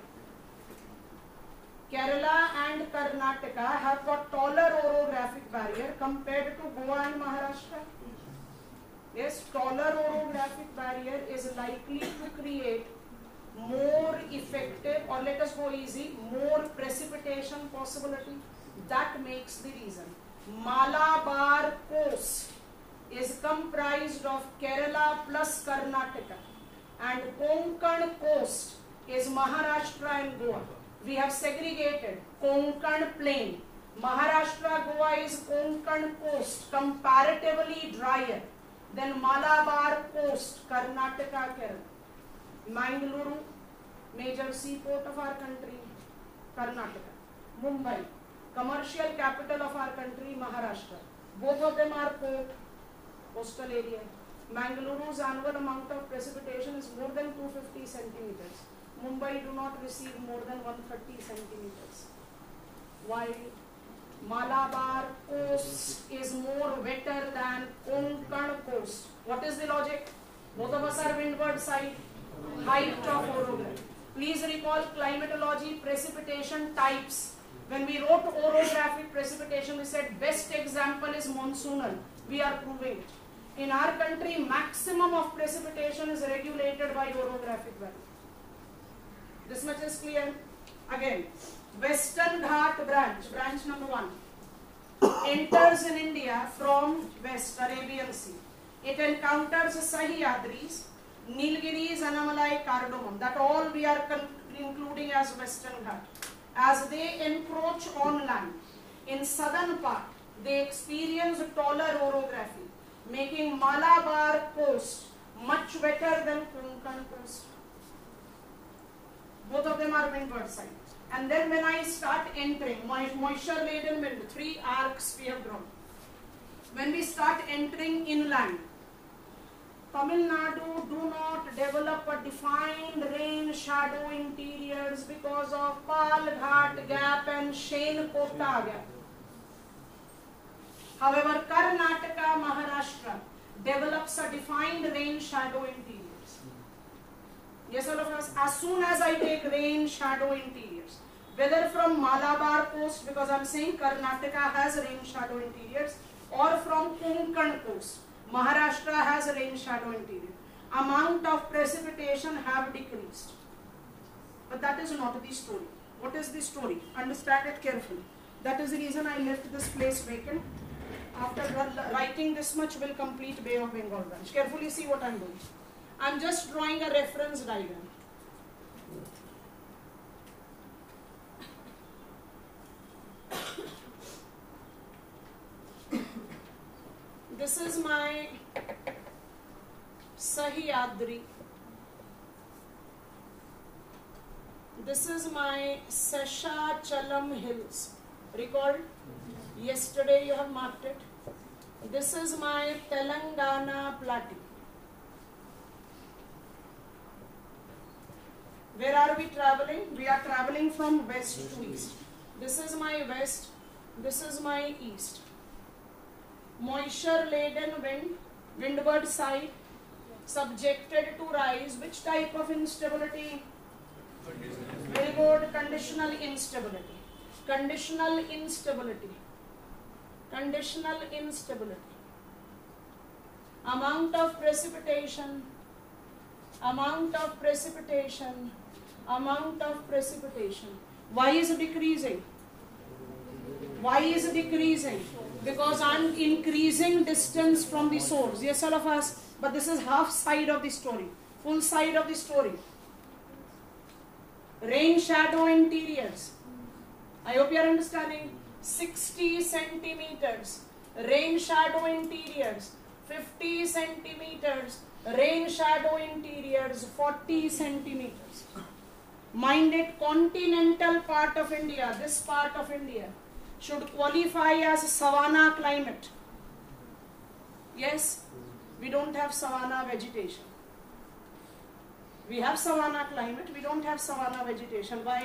Kerala and Karnataka have got taller orographic barrier compared to Goa and Maharashtra. Yes, taller orographic barrier is likely to create more effective, or let us go easy, more precipitation possibility. That makes the reason. Malabar coast is comprised of Kerala plus Karnataka, and Konkan coast is Maharashtra and Goa. We have segregated Konkan plain. Maharashtra, Goa is Konkan coast, comparatively drier than Malabar coast, Karnataka, Kerala. Mangaluru, major seaport of our country, Karnataka. Mumbai, commercial capital of our country, Maharashtra. Both of them are port, coastal area. Mangaluru's annual amount of precipitation is more than two hundred fifty centimeters. Mumbai do not receive more than one hundred thirty centimeters. While Malabar coast is more wetter than Konkan coast. What is the logic? Both of us are windward side, height of orography. Please recall climatology, precipitation types. When we wrote orographic precipitation, we said best example is monsoonal. We are proving it. In our country, maximum of precipitation is regulated by orographic value. This much is clear. Again, Western Ghat branch, branch number one, enters in India from West Arabian Sea. It encounters Sahyadris, Nilgiris, Annamalai, Cardamom. That all we are including as Western Ghat. As they encroach on land, in southern part, they experience taller orography, making Malabar coast much better than Konkan coast. Both of them are windward side. And then when I start entering, my moisture laden wind, three arcs we have drawn. When we start entering inland, Tamil Nadu do not develop a defined rain shadow interiors because of Pal Ghat gap and Shane Kota gap. However, Karnataka, Maharashtra develops a defined rain shadow interiors. Yes, all of us, as soon as I take rain shadow interiors, whether from Malabar coast, because I am saying Karnataka has rain shadow interiors, or from Konkan coast, Maharashtra has rain shadow interior, amount of precipitation have decreased. But that is not the story. What is the story? Understand it carefully. That is the reason I left this place vacant. After writing this much, will complete Bay of Bengal branch. Carefully see what I am doing. I am just drawing a reference diagram. This is my Sahyadri. This is my Seshachalam hills. Recall? Yesterday you have marked it. This is my Telangana plateau. Where are we traveling? We are traveling from west to east. This is my west. This is my east. Moisture laden wind, windward side, subjected to rise. Which type of instability? Very good, conditional instability. conditional instability, conditional instability, amount of precipitation, amount of precipitation, amount of precipitation. Why is it decreasing? Why is it decreasing? Because I am increasing distance from the source. Yes, all of us. But this is half side of the story. Full side of the story. Rain shadow interiors. I hope you are understanding. sixty centimeters. Rain shadow interiors. fifty centimeters. Rain shadow interiors. forty centimeters. Mind it, continental part of India, this part of India, should qualify as savanna climate. Yes, we don't have savanna vegetation. We have savanna climate, we don't have savanna vegetation. Why?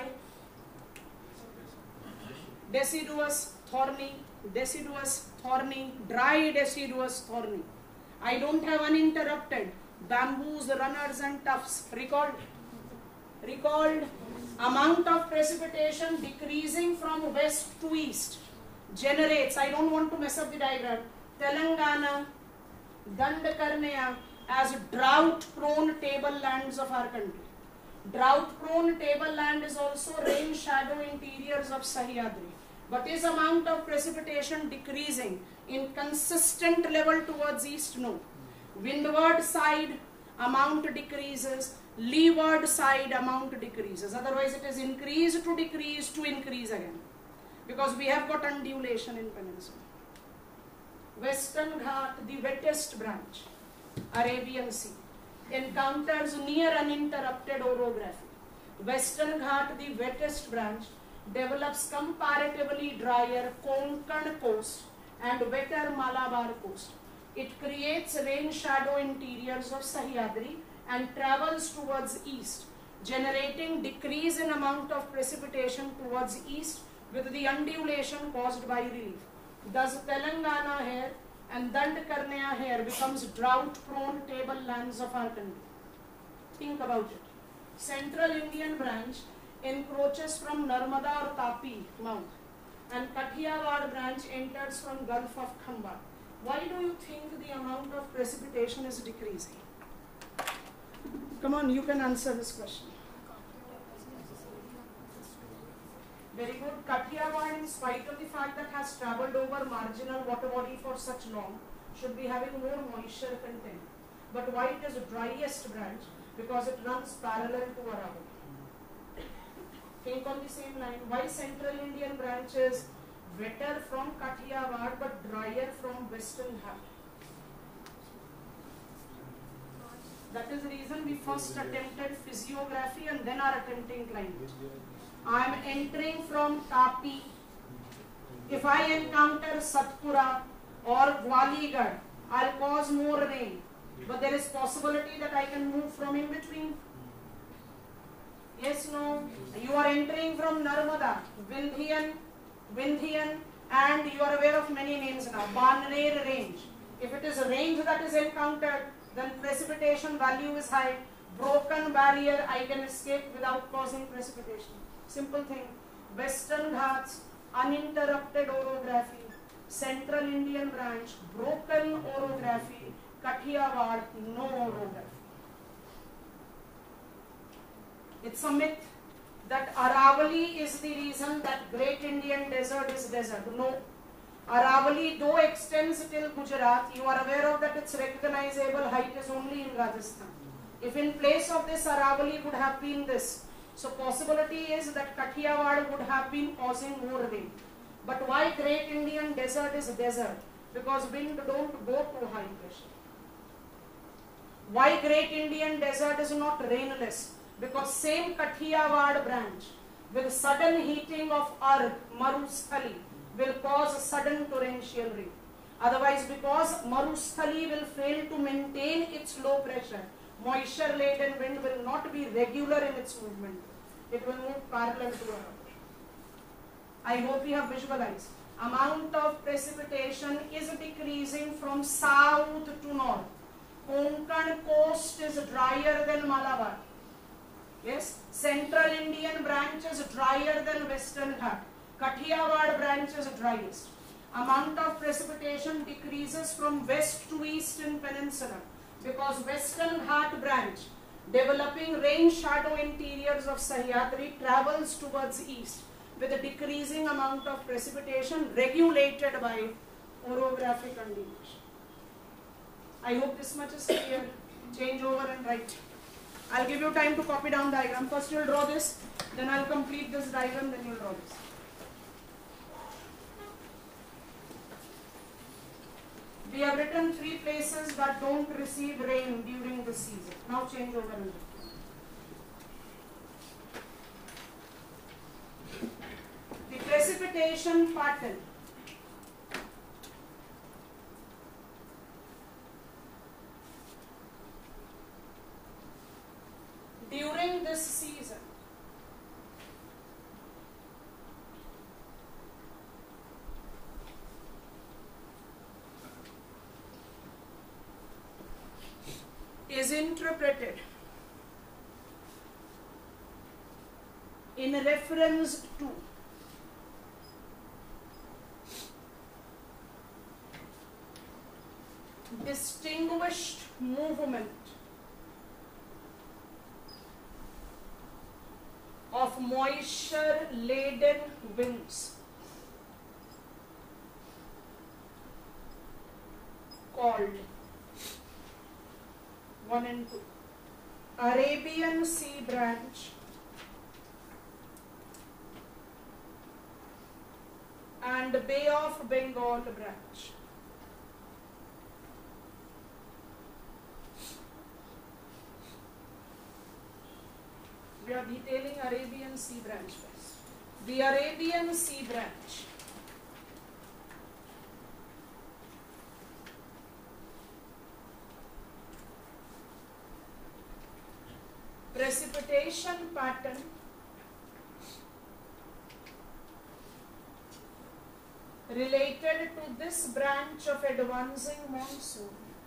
Deciduous, thorny, deciduous, thorny, dry deciduous, thorny. I don't have uninterrupted bamboos, runners and tufts. Recalled? Recalled? Amount of precipitation decreasing from west to east generates, I don't want to mess up the diagram, Telangana, Dandakarnaya as drought prone tablelands of our country. Drought prone tableland is also rain shadow interiors of Sahyadri. But is amount of precipitation decreasing in consistent level towards east? No. Windward side amount decreases, leeward side amount decreases. Otherwise it is increase to decrease to increase again. Because we have got undulation in peninsula. Western Ghat, the wettest branch, Arabian Sea, encounters near uninterrupted orography. Western Ghat, the wettest branch, develops comparatively drier Konkan coast and wetter Malabar coast. It creates rain shadow interiors of Sahyadri and travels towards east, generating decrease in amount of precipitation towards east with the undulation caused by relief. Thus Telangana here and Dandakarnaya here becomes drought prone tablelands of our country. Think about it. Central Indian branch encroaches from Narmada or Tapi mount and Kathiawar branch enters from Gulf of Khamba. Why do you think the amount of precipitation is decreasing? Come on, you can answer this question. Very good. Kathiawar, in spite of the fact that has travelled over marginal water body for such long, should be having more moisture content. But why it is the driest branch? Because it runs parallel to Aravalli. Think on the same line. Why Central Indian branch is wetter from Kathiawar but drier from Western Ghat? That is the reason we first attempted physiography and then are attempting climate. I am entering from Tapi. If I encounter Satpura or Gwaligarh, I will cause more rain. But there is possibility that I can move from in between. Yes, no. You are entering from Narmada, Vindhyan, Vindhyan, and you are aware of many names now. Banner range. If it is a range that is encountered, then precipitation value is high. Broken barrier, I can escape without causing precipitation. Simple thing. Western Ghats, uninterrupted orography. Central Indian branch, broken orography. Kathiawar, no orography. It's a myth that Aravalli is the reason that Great Indian Desert is desert. No. Aravalli, though extends till Gujarat, you are aware of that its recognizable height is only in Rajasthan. If in place of this Aravalli would have been this, so possibility is that Kathiawar would have been causing more rain. But why Great Indian Desert is desert? Because wind don't go to high pressure. Why Great Indian Desert is not rainless? Because same Kathiawar branch with sudden heating of earth, Marusthali, will cause sudden torrential rain. Otherwise, because Marusthali will fail to maintain its low pressure, moisture laden wind will not be regular in its movement. It will move parallel to earth. I hope you have visualized. Amount of precipitation is decreasing from south to north. Konkan coast is drier than Malabar. Yes, Central Indian branch is drier than Western Ghat. Kathiawar branch is driest. Amount of precipitation decreases from west to east in peninsula because Western Ghat branch developing rain shadow interiors of Sahyadri travels towards east with a decreasing amount of precipitation regulated by orographic condition. I hope this much is clear. Change over and write. I'll give you time to copy down diagram. First you'll draw this, then I'll complete this diagram, then you'll draw this. We have written three places that don't receive rain during the season. Now change over and write. The precipitation pattern during this season is interpreted in reference to distinguished movement of moisture laden winds called one and two Arabian Sea branch and Bay of Bengal branch. We are detailing Arabian Sea branch first. The Arabian Sea branch precipitation pattern related to this branch of advancing monsoon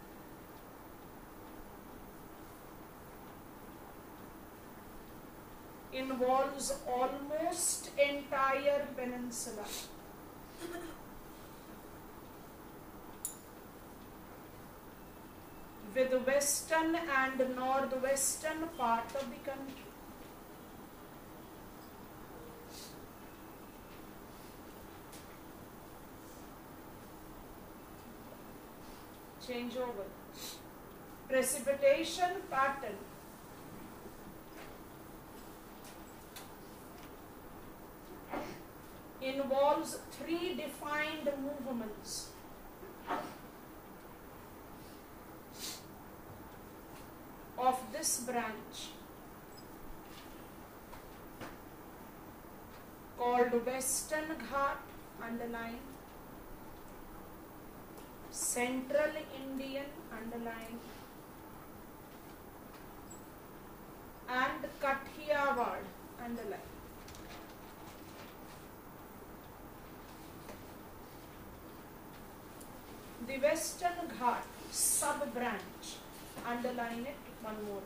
involves almost entire peninsula. With the western and northwestern part of the country. Change over. Precipitation pattern involves three defined movements. Of this branch called Western Ghat, underline, Central Indian, underline, and Kathiawar, underline. The Western Ghat sub-branch, underline it one more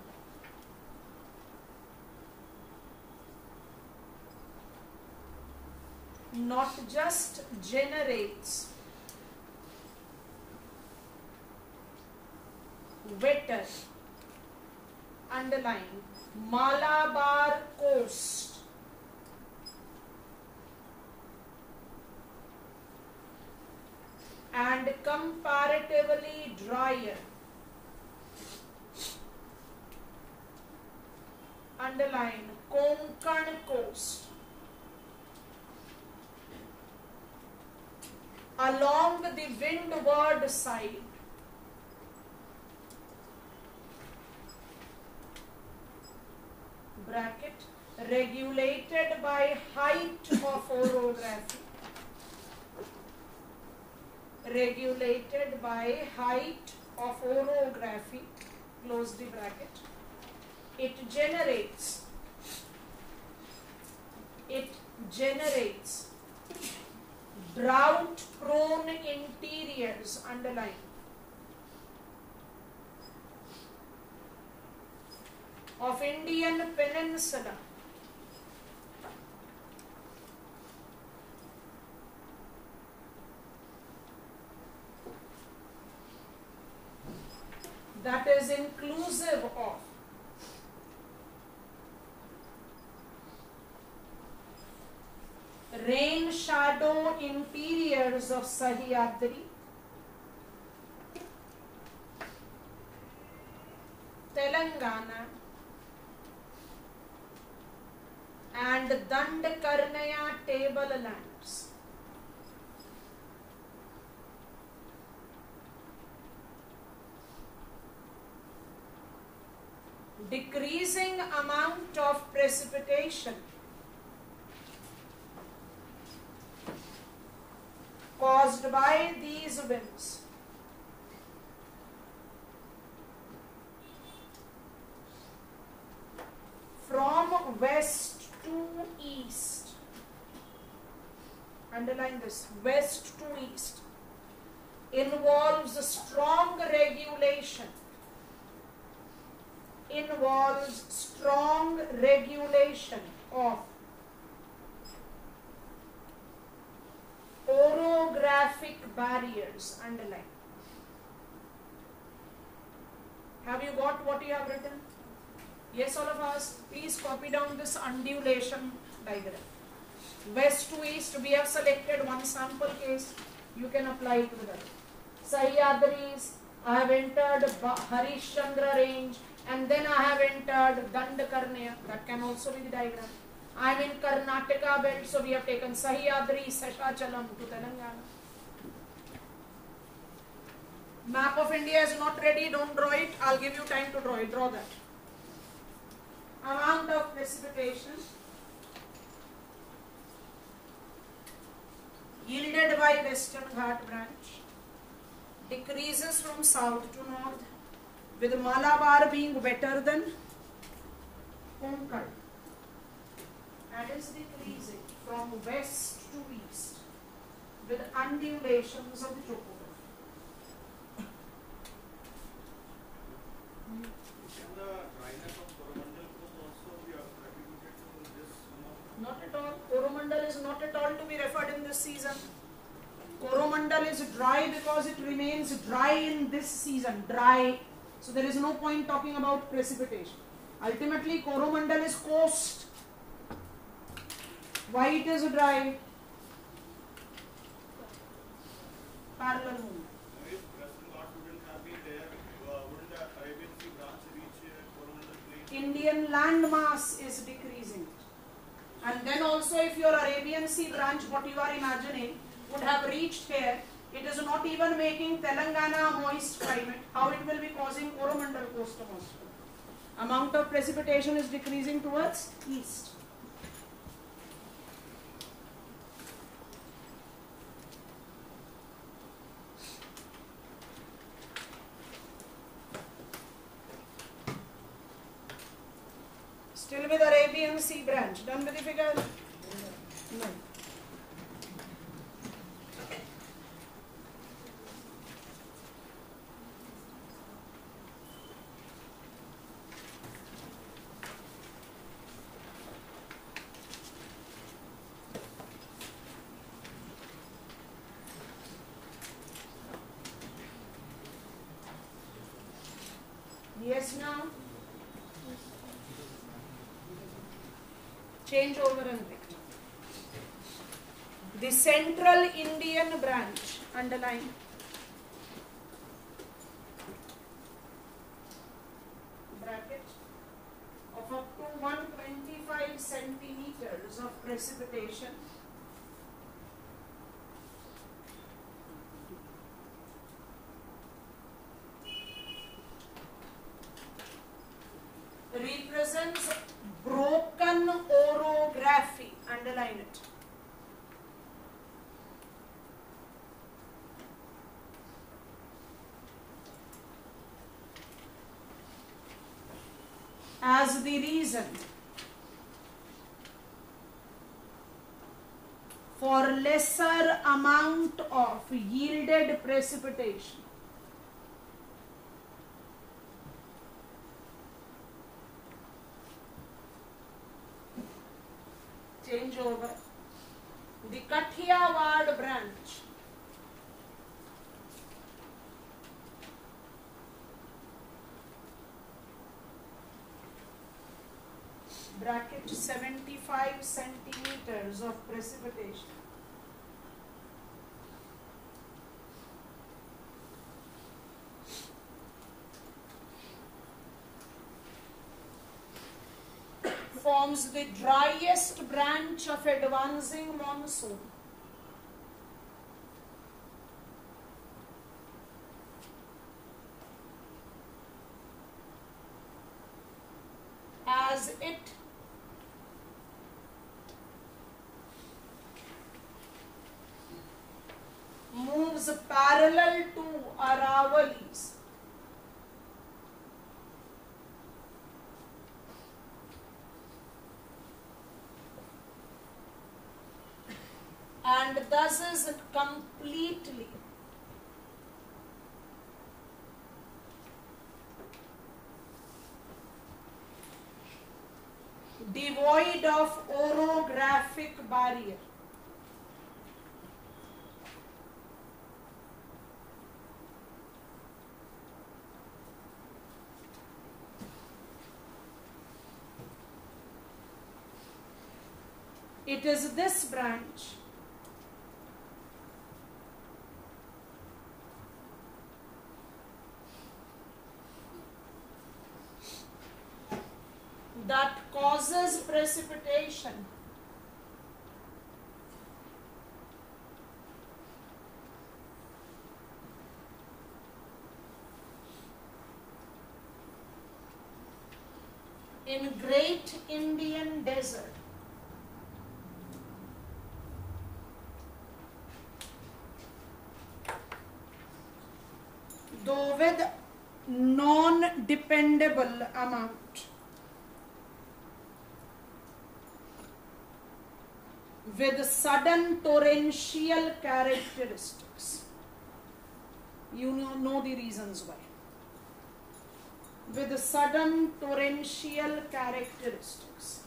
time. Not just generates wetter, underline, Malabar coast, and comparatively drier, underline, Konkan coast, along the windward side, bracket, regulated by height of orography, regulated by height of orography, close the bracket. It generates, it generates drought prone interiors, underline, of Indian peninsula is inclusive of rain shadow interiors of Sahyadri, Telangana, and Dandakarnaya tablelands. Decreasing amount of precipitation caused by these winds from west to east, underline this, west to east, involves strong regulation involves strong regulation of orographic barriers, underline. Have you got what you have written? Yes, all of us, please copy down this undulation diagram. West to east, we have selected one sample case. You can apply it to that. Sahyadris, I have entered Harishchandra range, and then I have entered Dandakarnaya. That can also be the diagram. I am in Karnataka belt, so we have taken Sahyadri, Seshachalam to Telangana. Map of India is not ready, don't draw it. I'll give you time to draw it. Draw that. Amount of precipitation yielded by Western Ghat branch decreases from south to north, with Malabar being wetter than Konkan. That is decreasing from west to east with undulations of the topography. Can the dryness of Coromandel coast also be attributed to this? Not at all. Coromandel is not at all to be referred in this season. Coromandel is dry because it remains dry in this season. Dry. So there is no point talking about precipitation. Ultimately, Coromandel is coast. Why it is dry? Parallel movement. If Western Ghats wouldn't have been there, uh, wouldn't the Arabian Sea branch reach uh, Coromandel plain? Indian landmass is decreasing. And then also if your Arabian Sea branch, what you are imagining, would have reached here, it is not even making Telangana a moist climate. How it will be causing Coromandel coast a moist climate? Amount of precipitation is decreasing towards east. Still with Arabian Sea branch. Done with the figure? No. Yes, now? Change over and break. The Central Indian branch, underline. Bracket of up to one hundred twenty-five centimeters of precipitation represents broken orography, underline it. As the reason for lesser amount of yielded precipitation. Change over. The Kathiawad branch bracket seventy-five centimeters of precipitation. Forms the driest branch of advancing monsoon. As it moves parallel to Aravallis, and thus is completely devoid of orographic barrier. It is this branch that causes precipitation in Great Indian Desert. Though with non-dependable amount. With sudden torrential characteristics. You know, know the reasons why. With sudden torrential characteristics.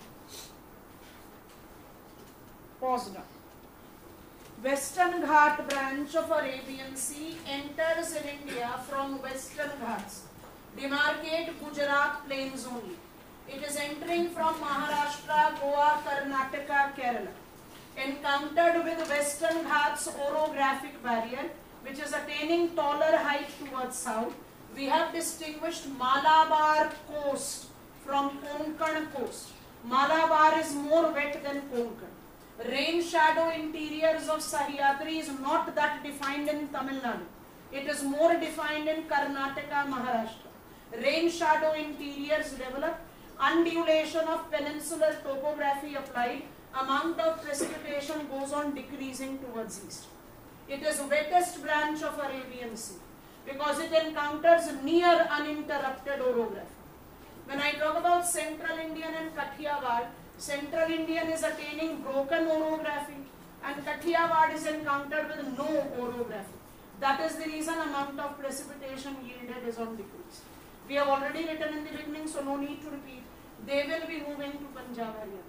Pause down. Western Ghat branch of Arabian Sea enters in India from Western Ghats. Demarcate Gujarat plains only. It is entering from Maharashtra, Goa, Karnataka, Kerala. Encountered with Western Ghats orographic barrier, which is attaining taller height towards south. We have distinguished Malabar coast from Konkan coast. Malabar is more wet than Konkan. Rain shadow interiors of Sahyadri is not that defined in Tamil Nadu. It is more defined in Karnataka, Maharashtra. Rain shadow interiors develop. Undulation of peninsular topography applied. Amount of precipitation goes on decreasing towards east. It is wettest branch of Arabian Sea because it encounters near uninterrupted orography. When I talk about Central Indian and Kathiawar, Central Indian is attaining broken orography and Kathiawar is encountered with no orography. That is the reason amount of precipitation yielded is on decrease. We have already written in the beginning, so no need to repeat. They will be moving to Punjab area.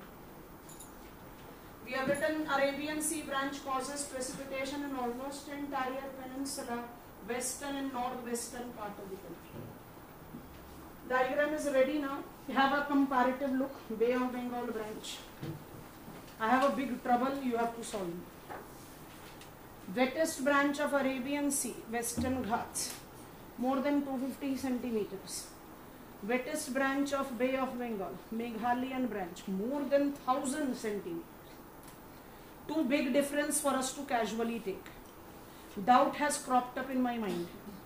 We have written Arabian Sea branch causes precipitation in almost entire peninsula, western and northwestern part of the country. Diagram is ready now. We have a comparative look. Bay of Bengal branch. I have a big trouble you have to solve. Wettest branch of Arabian Sea, Western Ghats, more than two hundred fifty centimeters. Wettest branch of Bay of Bengal, Meghalayan branch, more than one thousand centimeters. Too big difference for us to casually take. Doubt has cropped up in my mind.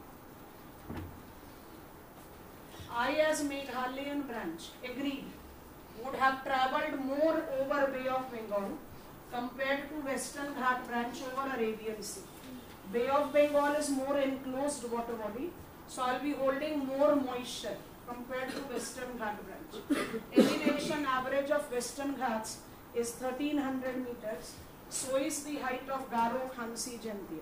I as Meghalayan branch agreed would have travelled more over Bay of Bengal compared to Western Ghat branch over Arabian Sea. Bay of Bengal is more enclosed water body, so I will be holding more moisture compared to Western Ghat branch. Elevation average of Western Ghats is thirteen hundred meters, so is the height of Garo, Khansi, Jaintia.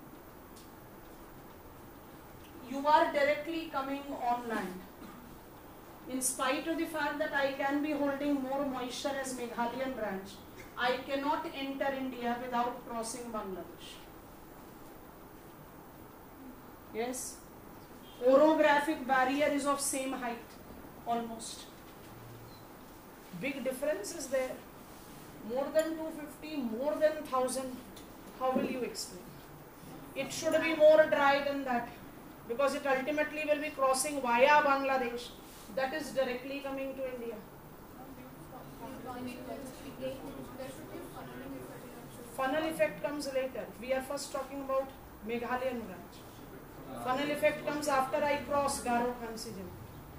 You are directly coming on land. In spite of the fact that I can be holding more moisture as Meghalayan branch, I cannot enter India without crossing Bangladesh. Yes? Orographic barrier is of same height, almost. Big difference is there. More than two fifty, more than one thousand. How will you explain? It should be more dry than that, because it ultimately will be crossing via Bangladesh. That is directly coming to India. Funnel effect comes later. We are first talking about Meghalayan branch. Funnel effect comes after I cross Garo Khansi Jammu.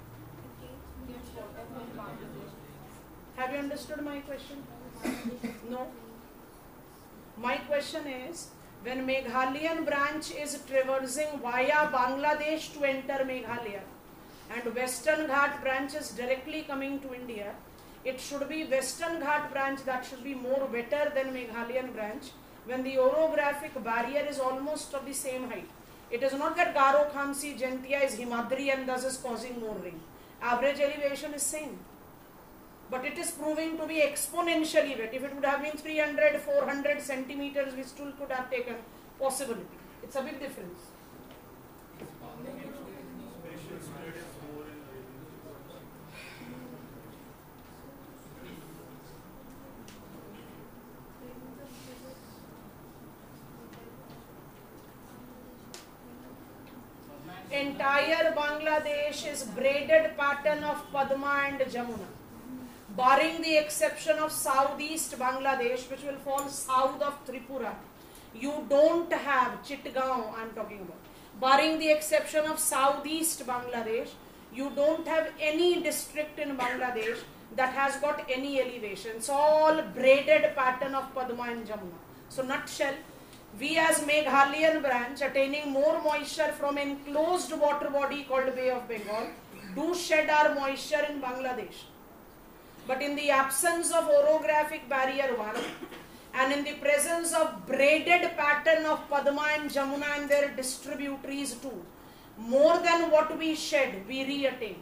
Have you understood my question? No. My question is, when Meghalayan branch is traversing via Bangladesh to enter Meghalaya, and Western Ghat branch is directly coming to India, it should be Western Ghat branch that should be more wetter than Meghalayan branch, when the orographic barrier is almost of the same height. It is not that Garo Khansi Jaintia is Himadri and thus is causing more rain. Average elevation is same. But it is proving to be exponentially wet. If it would have been three hundred, four hundred centimeters, we still could have taken possibility. It's a big difference. Entire Bangladesh is braided pattern of Padma and Jamuna, barring the exception of southeast Bangladesh, which will fall south of Tripura. You don't have Chittagaon, I am talking about. Barring the exception of southeast Bangladesh, you don't have any district in Bangladesh that has got any elevation. It's all braided pattern of Padma and Jamuna. So, nutshell, we as Meghalayan branch, attaining more moisture from enclosed water body called Bay of Bengal, do shed our moisture in Bangladesh. But in the absence of orographic barrier one, and in the presence of braided pattern of Padma and Jamuna and their distributaries too, more than what we shed, we re-attain.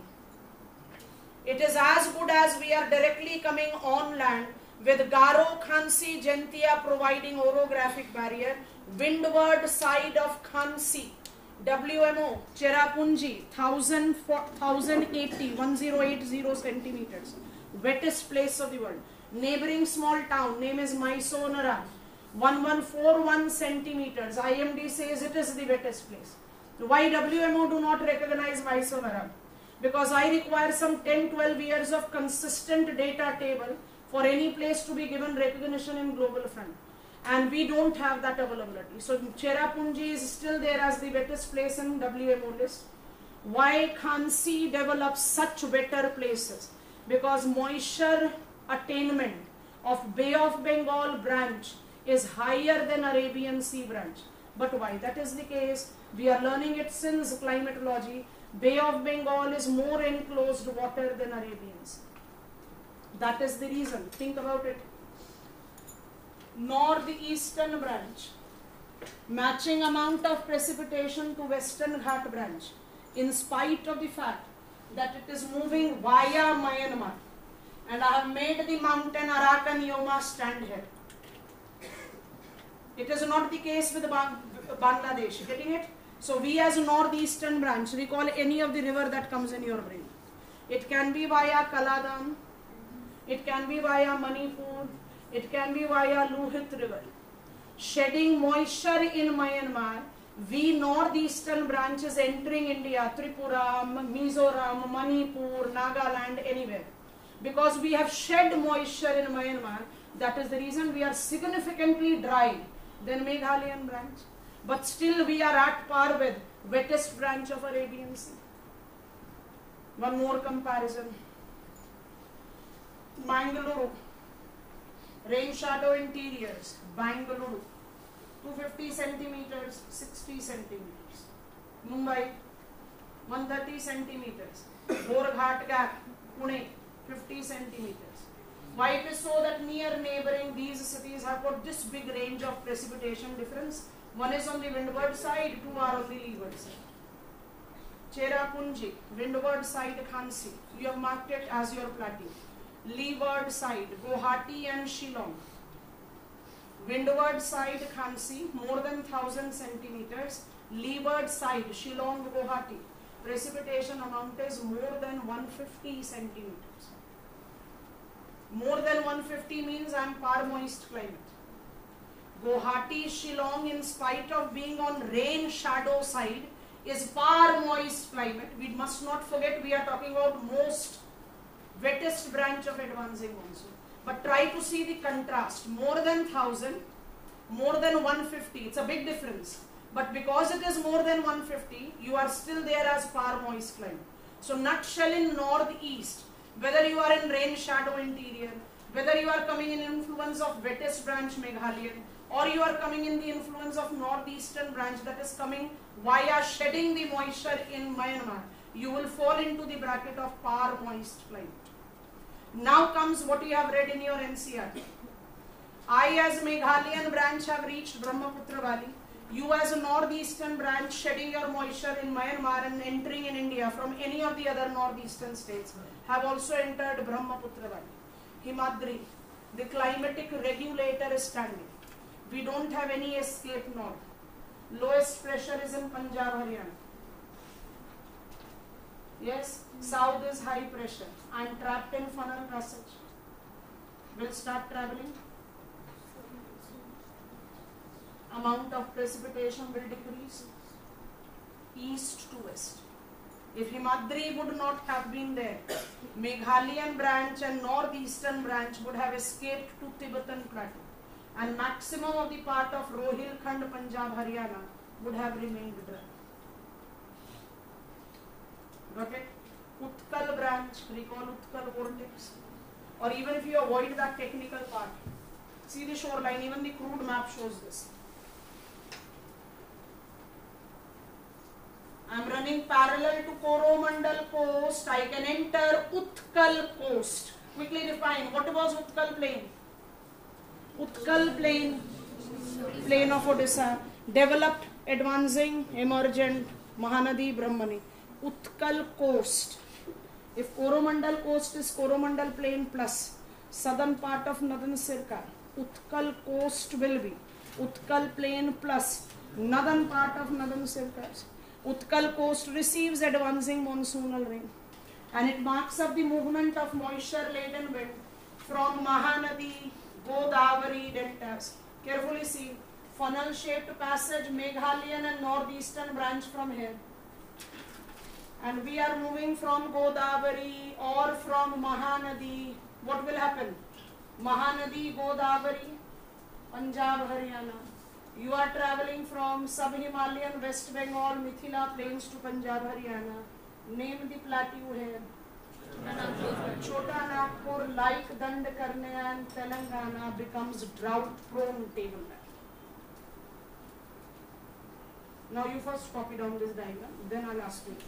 It is as good as we are directly coming on land with Garo Khansi Jaintia providing orographic barrier, windward side of Khansi, W M O, Cherrapunji, one thousand eighty, one thousand eighty centimeters, wettest place of the world. Neighboring small town, name is Mysonara, one thousand one hundred forty-one centimeters. I M D says it is the wettest place. Why W M O do not recognize Mysonara? Because I require some ten to twelve years of consistent data table for any place to be given recognition in global front. And we don't have that availability. So Cherrapunji is still there as the wettest place in W M O list. Why Khansi develops such wetter places? Because moisture attainment of Bay of Bengal branch is higher than Arabian Sea branch. But why that is the case? We are learning it since climatology. Bay of Bengal is more enclosed water than Arabian Sea. That is the reason. Think about it. Northeastern branch, matching amount of precipitation to Western Ghat branch, in spite of the fact that it is moving via Myanmar. And I have made the mountain Arakan Yoma stand here. It is not the case with Bangladesh. Getting it? So we as northeastern branch, recall any of the river that comes in your brain. It can be via Kaladam, it can be via Manipur, it can be via Lohit river. Shedding moisture in Myanmar, we northeastern branches entering India, Tripura, Mizoram, Manipur, Nagaland, anywhere. Because we have shed moisture in Myanmar, that is the reason we are significantly dry than Meghalayan branch. But still we are at par with wettest branch of Arabian Sea. One more comparison. Bangalore, rain shadow interiors, Bangalore, two hundred fifty centimeters, sixty centimeters. Mumbai, one hundred thirty centimeters. Borghat Gap, Pune, fifty centimeters. Why it is so that near neighboring these cities have got this big range of precipitation difference? One is on the windward side, two are on the leeward side. Cherrapunji, windward side Khansi, you have marked it as your plateau. Leeward side, Guwahati and Shillong. Windward side Khansi, more than one thousand centimeters. Leeward side, Shillong, Guwahati. Precipitation amount is more than one hundred fifty centimeters. More than one fifty means I am par moist climate. Guwahati, Shillong, in spite of being on rain shadow side, is par moist climate. We must not forget we are talking about most wettest branch of advancing monsoon. But try to see the contrast. More than one thousand, more than one fifty. It's a big difference. But because it is more than one fifty, you are still there as par moist climate. So nutshell in northeast, whether you are in rain shadow interior, whether you are coming in influence of wettest branch Meghalayan, or you are coming in the influence of northeastern branch that is coming via shedding the moisture in Myanmar, you will fall into the bracket of par moist climate. Now comes what you have read in your N C R T. I as Meghalayan branch have reached Brahmaputra Valley. You as a northeastern branch shedding your moisture in Myanmar and entering in India from any of the other northeastern states have also entered Brahmaputra Valley. Himadri, the climatic regulator is standing. We don't have any escape north. Lowest pressure is in Punjab, Haryana. Yes, south is high pressure. I am trapped in funnel passage. Will start traveling. Amount of precipitation will decrease east to west. If Himadri would not have been there, Meghalayan branch and northeastern branch would have escaped to Tibetan plateau, and maximum of the part of Rohilkhand, Punjab, Haryana would have remained dry. Got it? Utkal branch, recall Utkal vortex, or even if you avoid that technical part, see the shoreline, even the crude map shows this. I am running parallel to Coromandel coast. I can enter Utkal coast. Quickly define, what was Utkal plain? Utkal plain, plain of Odisha, developed, advancing, emergent, Mahanadi, Brahmani. Utkal coast. If Coromandel coast is Coromandel plain plus southern part of Nadan Sirkar, Utkal coast will be Utkal plain plus northern part of Nadan Sirkar. Utkal coast receives advancing monsoonal rain, and it marks up the movement of moisture laden wind from Mahanadi, Godavari deltas. Carefully see, funnel shaped passage, Meghalayan and northeastern branch from here, and we are moving from Godavari or from Mahanadi. What will happen? Mahanadi, Godavari, Punjab, Haryana. You are traveling from sub-Himalayan West Bengal, Mithila plains to Punjab, Haryana. Name the plateau here. Chota Nagpur, like Dandakarni and Telangana, becomes drought-prone tableland. Now you first copy down this diagram, then I'll ask you.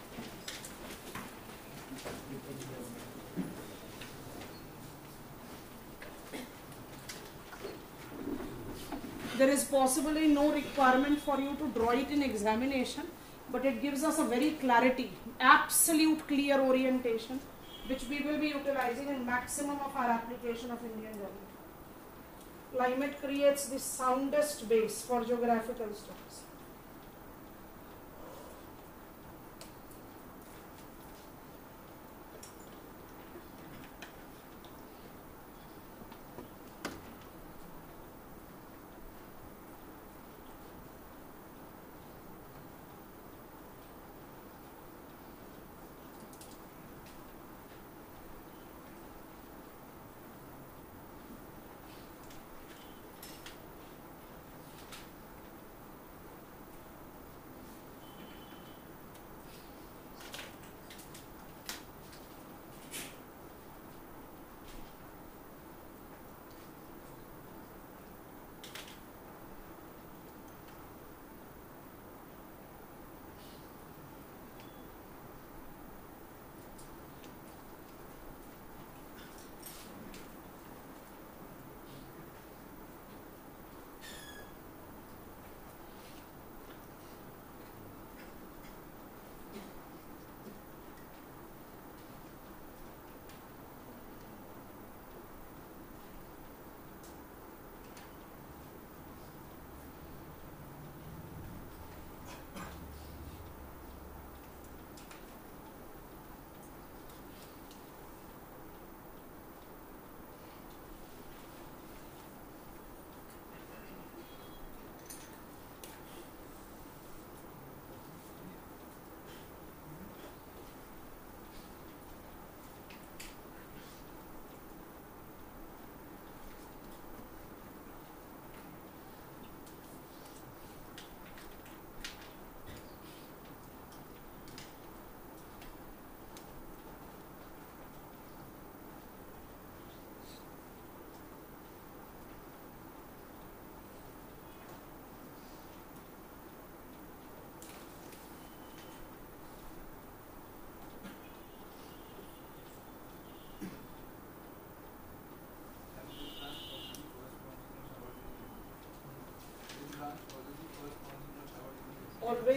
There is possibly no requirement for you to draw it in examination, but it gives us a very clarity, absolute clear orientation, which we will be utilizing in maximum of our application of Indian geography. Climate creates the soundest base for geographical studies.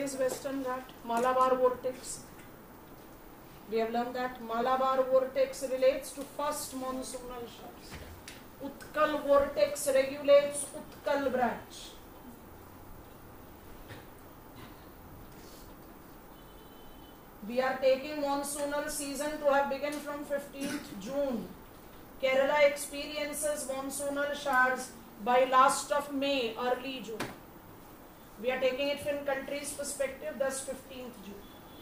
is Western Ghat? Malabar vortex. We have learned that Malabar vortex relates to first monsoonal showers. Utkal vortex regulates Utkal branch. We are taking monsoonal season to have begun from fifteenth June. Kerala experiences monsoonal showers by last of May, early June. We are taking it from country's perspective, thus fifteenth June.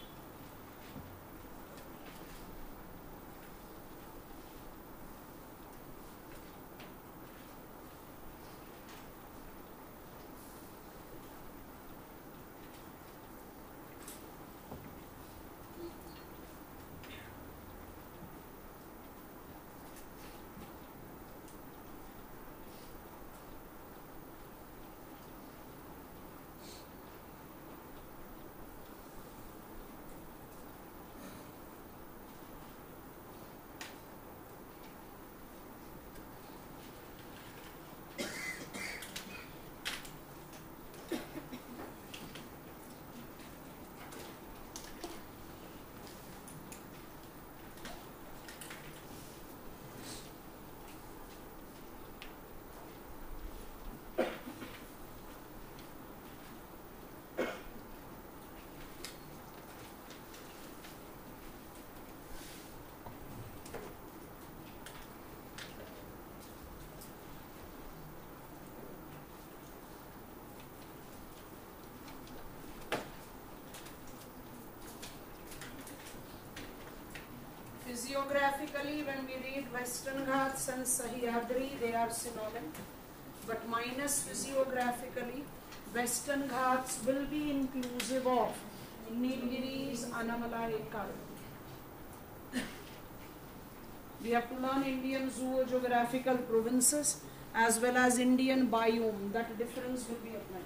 Physiographically, when we read Western Ghats and Sahyadri, they are synonymous. But minus physiographically, Western Ghats will be inclusive of Nilgiris, Annamalai, Karnataka. We have to learn Indian zoogeographical provinces as well as Indian biome. That difference will be applied.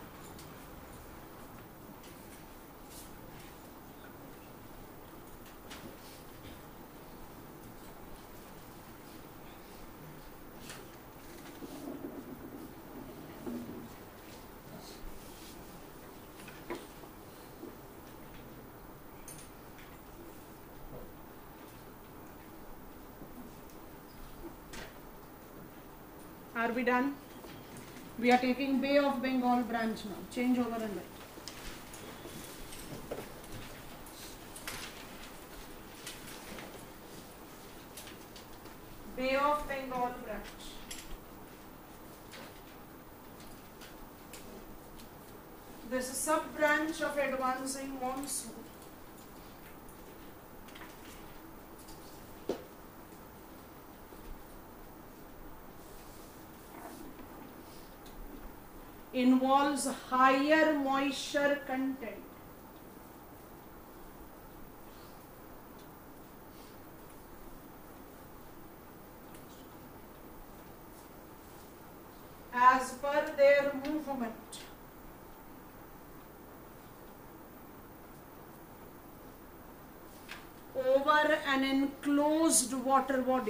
Are we done? We are taking Bay of Bengal branch now. Change over and write. Bay of Bengal branch. This is sub-branch of advancing monsoon. Involves higher moisture content. As per their movement. Over an enclosed water body.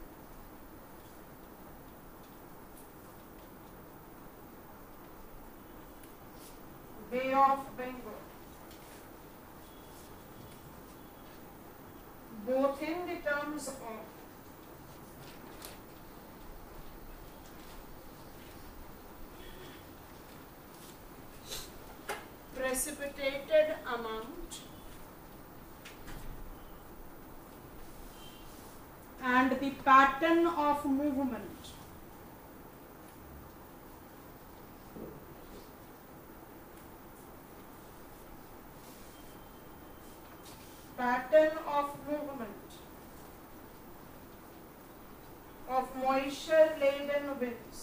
Bay of Bengal. Both in the terms of precipitated amount and the pattern of movement. Pattern of movement of moisture laden winds.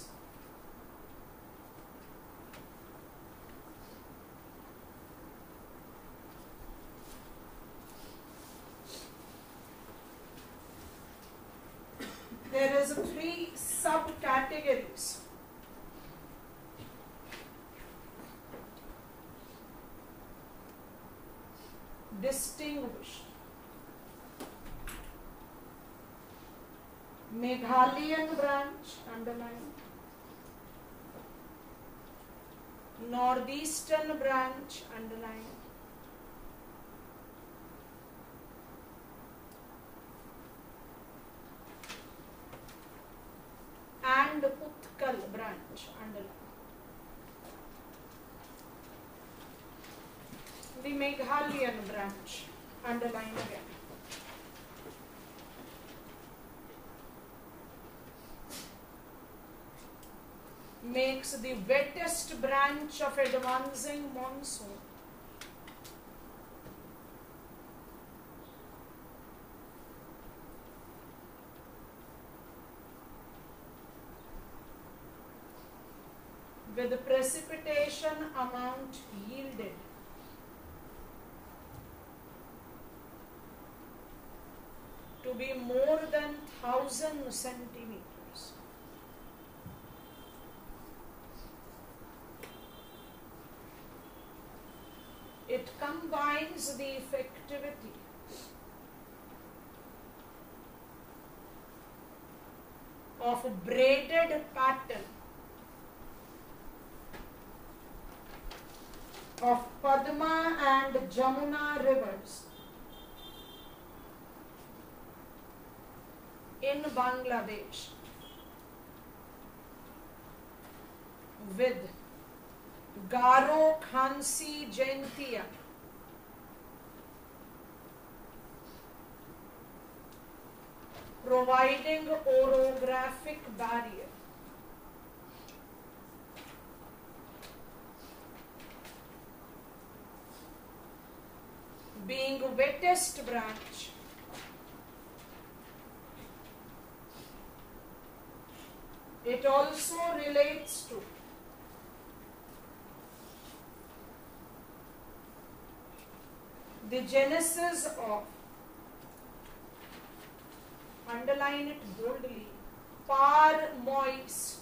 There is three subcategories. Distinguished. Meghalayan branch, underline. Northeastern branch, underline. And Utkal branch, underline. The Meghalayan branch, underline again. Makes the wettest branch of advancing monsoon. With the precipitation amount yielded to be more than thousand centimeters. It combines the effectivity of a braided pattern of Padma and Jamuna rivers in Bangladesh with Garo Khansi Jaintia providing orographic barrier. Being wettest branch, it also relates to the genesis of, underline it boldly, par moist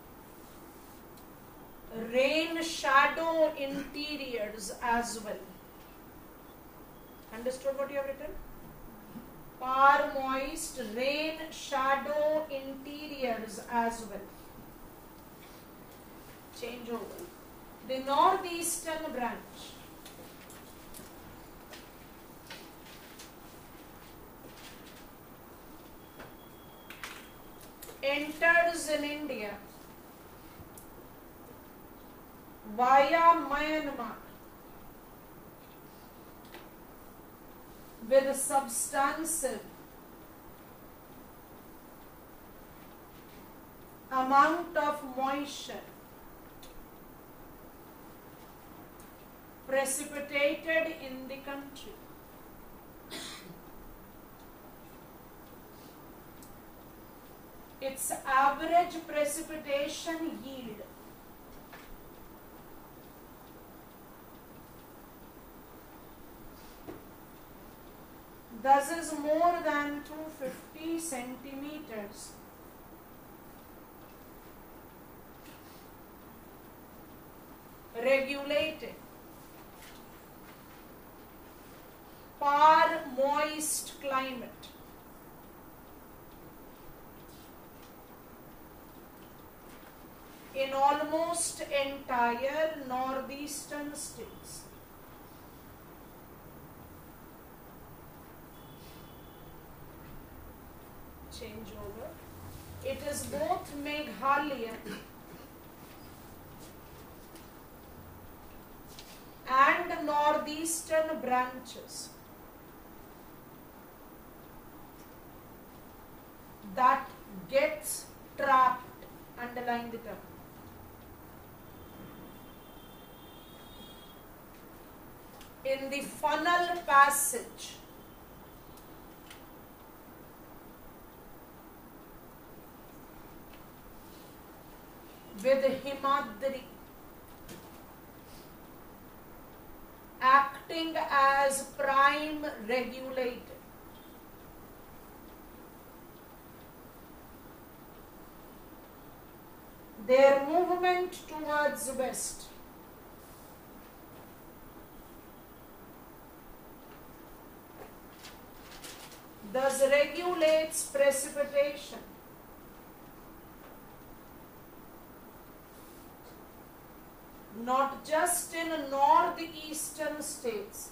rain shadow interiors as well. Understood what you have written? Par moist rain shadow interiors as well. Change over. The northeastern branch enters in India via Myanmar with a substantial amount of moisture precipitated in the country. Its average precipitation yield thus is more than two hundred fifty centimeters. Regulated par moist climate in almost entire northeastern states. Change over. It is both Meghalayan and northeastern branches that gets trapped, underline the term, in the funnel passage with Himadri acting as prime regulator. Their movement towards west thus regulates precipitation not just in northeastern states,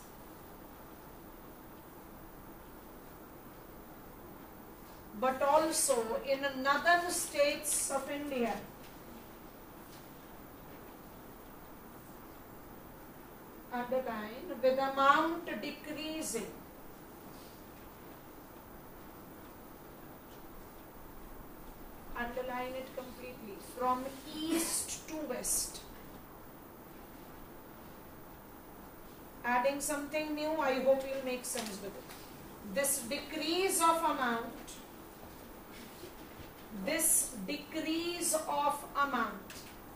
but also in northern states of India. Underline, with amount decreasing. Underline it completely, from east to west. Adding something new, I hope you'll make sense with it. This decrease of amount, this decrease of amount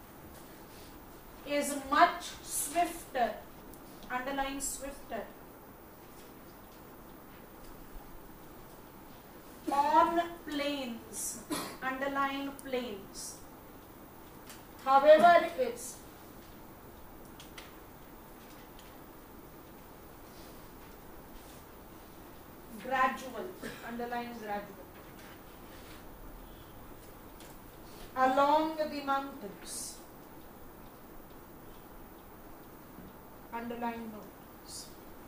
is much swifter. Underline swifter. On plains, underline plains. However, it's gradual, underline gradual. Along the mountains, underline mountains.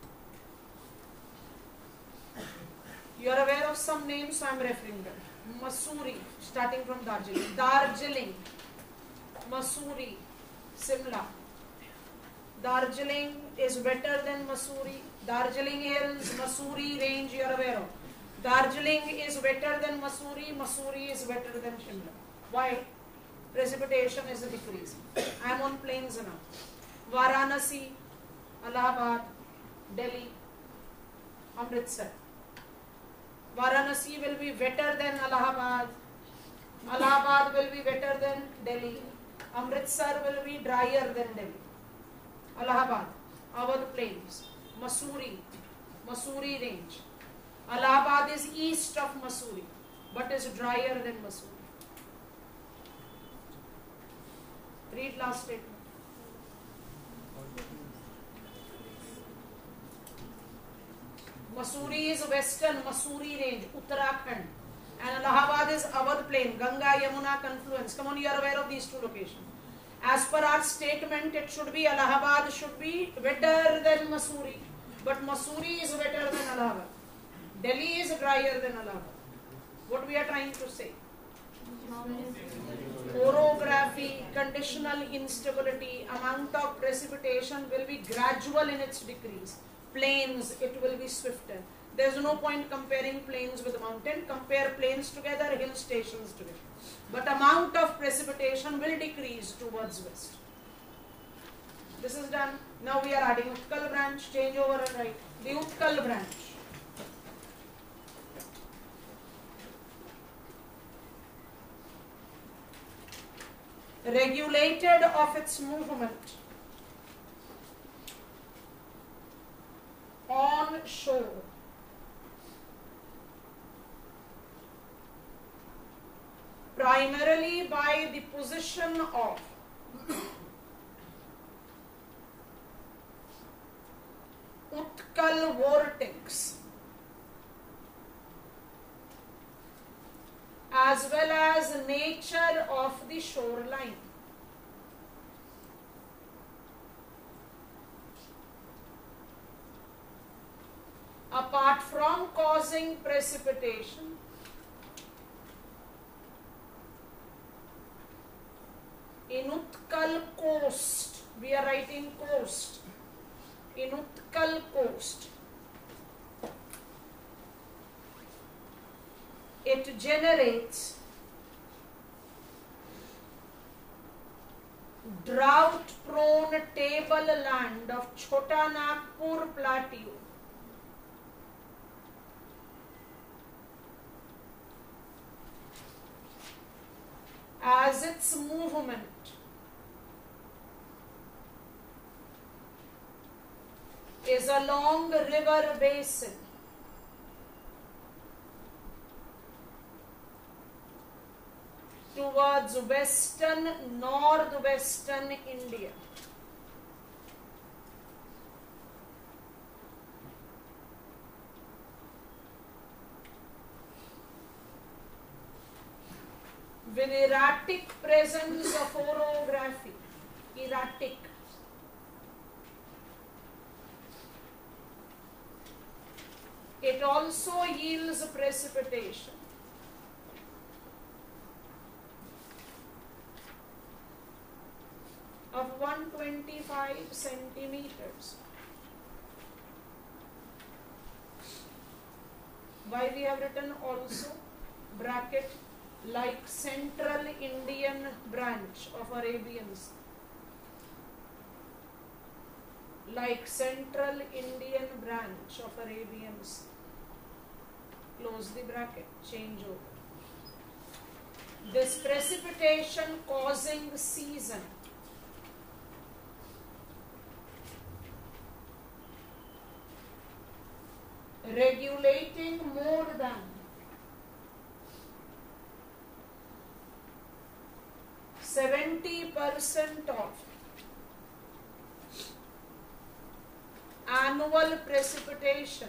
You are aware of some names, so I am referring them. Mussoorie, starting from Darjeeling. Darjeeling, Mussoorie, Simla. Darjeeling is better than Mussoorie. Darjeeling Hills, Mussoorie range, you are aware of. Darjeeling is better than Mussoorie. Mussoorie is better than Shimla. Why? Precipitation is decreasing. I am on plains now. Varanasi, Allahabad, Delhi, Amritsar. Varanasi will be better than Allahabad. Allahabad will be better than Delhi. Amritsar will be drier than Delhi. Allahabad, Awadh Plains. Mussoorie, Mussoorie range. Allahabad is east of Mussoorie, but is drier than Mussoorie. Read last statement. Mussoorie is western Mussoorie range, Uttarakhand, and Allahabad is Awadh Plain, Ganga Yamuna confluence. Come on, you are aware of these two locations. As per our statement, it should be Allahabad should be better than Mussoorie, but Mussoorie is better than Allahabad. Delhi is drier than Allahabad. What we are trying to say? Orography, conditional instability, amount of precipitation will be gradual in its decrease. Plains, it will be swifter. There is no point comparing plains with mountain. Compare plains together, hill stations together. But amount of precipitation will decrease towards west. This is done. Now we are adding Utkal branch. Change over and write. The Utkal branch. Regulated of its movement on shore primarily by the position of Utkal vortex as well as nature of the shoreline. Apart from causing precipitation, in Utkal coast, we are writing coast, in Utkal coast, it generates drought prone tableland of Chota Nagpur Plateau. As its movement is along river basin towards western, northwestern India. With erratic presence of orography, erratic, It also yields precipitation. Of one hundred twenty-five centimeters. Why we have written also bracket like Central Indian branch of Arabian Sea. Like Central Indian branch of Arabian Sea. Close the bracket, change over. This precipitation causing season regulating more than seventy percent of annual precipitation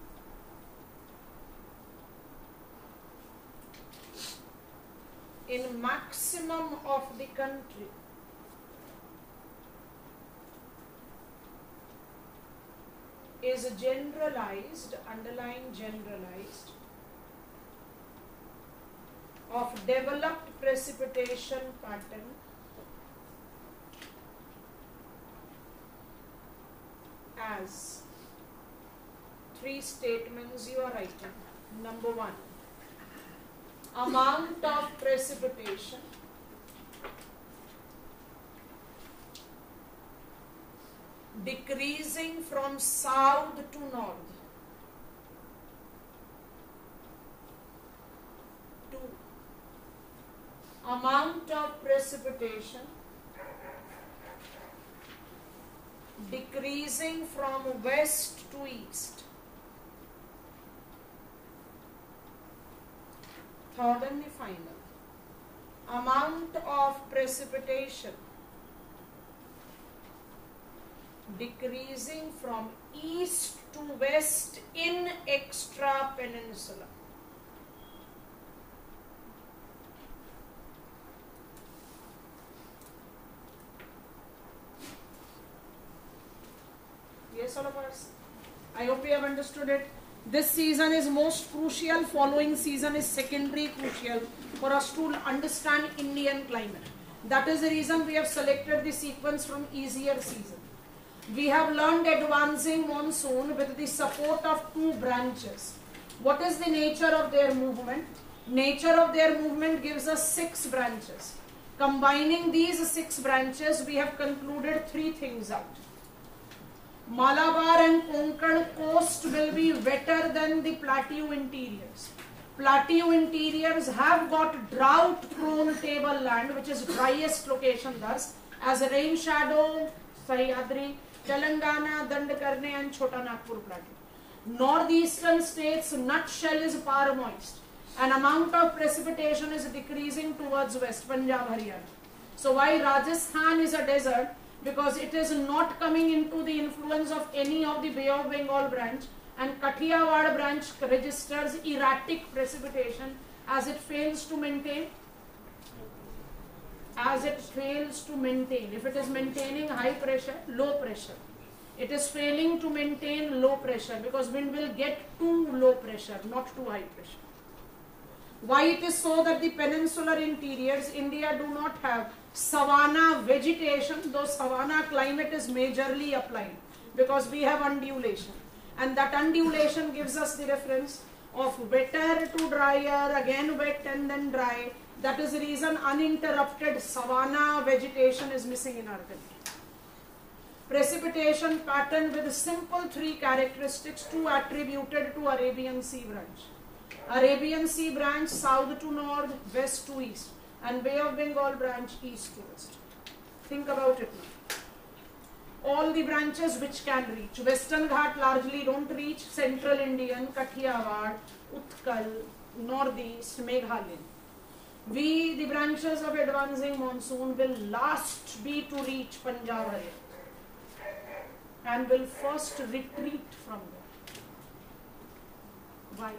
in maximum of the country is generalized, underline generalized, of developed precipitation pattern as three statements you are writing. Number one, amount of precipitation decreasing from south to north. Two, amount of precipitation decreasing from west to east. Third and the final, amount of precipitation decreasing from east to west in extra peninsula. Yes, all of us. I hope you have understood it. This season is most crucial. Following season is secondary crucial for us to understand Indian climate. That is the reason we have selected the sequence from easier season. We have learned advancing monsoon with the support of two branches. What is the nature of their movement? Nature of their movement gives us six branches. Combining these six branches, we have concluded three things out. Malabar and Konkan coast will be wetter than the plateau interiors. Plateau interiors have got drought prone tableland, which is driest location thus, as rain shadow, Sahyadri, Telangana, Dandakarni and Chota Nagpur plateau. Northeastern states nutshell is par moist. An amount of precipitation is decreasing towards west, Punjab, Haryana. So why Rajasthan is a desert? Because it is not coming into the influence of any of the Bay of Bengal branch, and Kathiawar branch registers erratic precipitation as it fails to maintain as it fails to maintain. If it is maintaining high pressure, low pressure. It is failing to maintain low pressure because wind will get too low pressure, not too high pressure. Why it is so that the peninsular interiors, India do not have savanna vegetation, though savanna climate is majorly applied because we have undulation. And that undulation gives us the reference of wetter to drier, again wet and then dry. That is the reason uninterrupted savanna vegetation is missing in our country. Precipitation pattern with simple three characteristics, two attributed to Arabian Sea branch. Arabian Sea branch south to north, west to east, and Bay of Bengal branch east to west. Think about it now. All the branches which can reach. Western Ghat largely don't reach. Central Indian, Kathiawar, Utkal, Northeast, Meghalaya. We, the branches of advancing monsoon, will last be to reach Punjab, Haryana, and will first retreat from there. Why?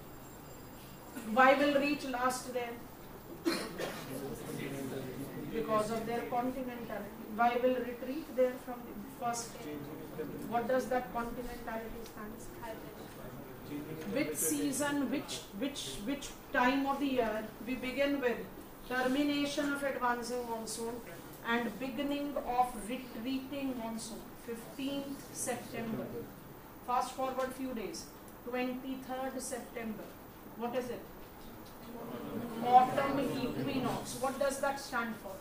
Why will reach last there? Because Because of their continentality. Why will retreat there from the first? What does that continentality stand for? Which season, which which which time of the year we begin with termination of advancing monsoon and beginning of retreating monsoon? fifteenth September. Fast forward few days. twenty-third September. What is it? Autumn equinox. What does that stand for?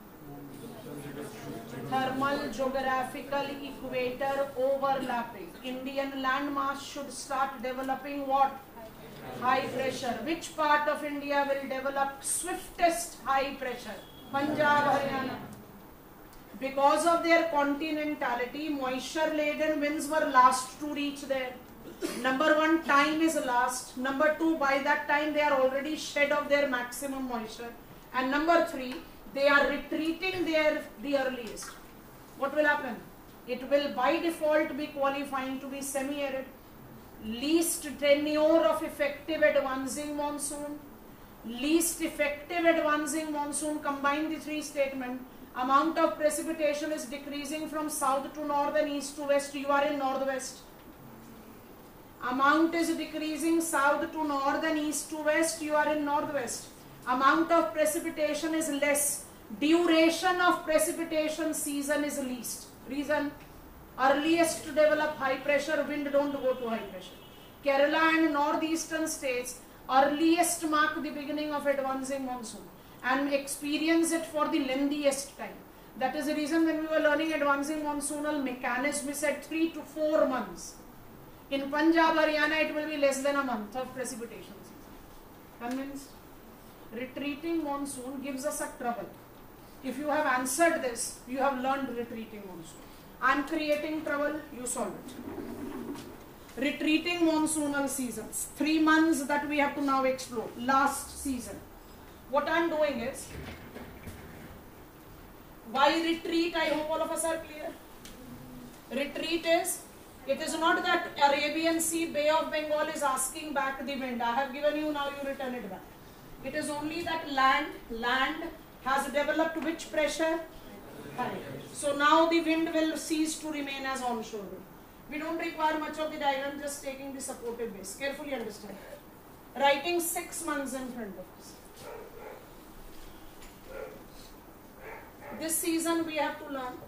Thermal geographical equator overlapping. Indian landmass should start developing what? High pressure. Which part of India will develop swiftest high pressure? Punjab, Haryana. Because of their continentality, moisture laden winds were last to reach there. Number one, time is last. Number two, by that time they are already shed of their maximum moisture. And number three, they are retreating there the earliest. What will happen? It will by default be qualifying to be semi-arid. Least tenure of effective advancing monsoon. Least effective advancing monsoon, combine the three statements. Amount of precipitation is decreasing from south to north and east to west. You are in northwest. Amount is decreasing south to north and east to west. You are in northwest. Amount of precipitation is less. Duration of precipitation season is least. Reason? Earliest to develop high pressure wind don't go to high pressure. Kerala and northeastern states earliest mark the beginning of advancing monsoon and experience it for the lengthiest time. That is the reason when we were learning advancing monsoonal mechanism, we said three to four months. In Punjab, Haryana, it will be less than a month of precipitation season. Convinced? Retreating monsoon gives us a trouble. If you have answered this, you have learned retreating monsoon. I am creating trouble, you solve it. Retreating monsoonal seasons. Three months that we have to now explore. Last season. What I am doing is, why retreat? I hope all of us are clear. Retreat is, it is not that Arabian Sea, Bay of Bengal is asking back the wind. I have given you, now you return it back. It is only that land, land has developed which pressure? High. So now the wind will cease to remain as onshore wind. We don't require much of the diagram, just taking the supportive base. Carefully understand. Writing six months in front of us. This season we have to learn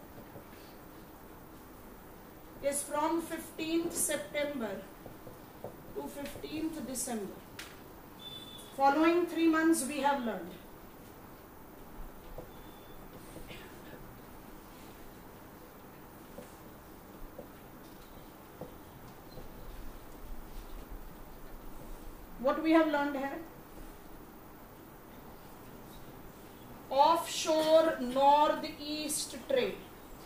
is from fifteenth September to fifteenth December. Following three months we have learned. What we have learned here? Offshore northeast trade.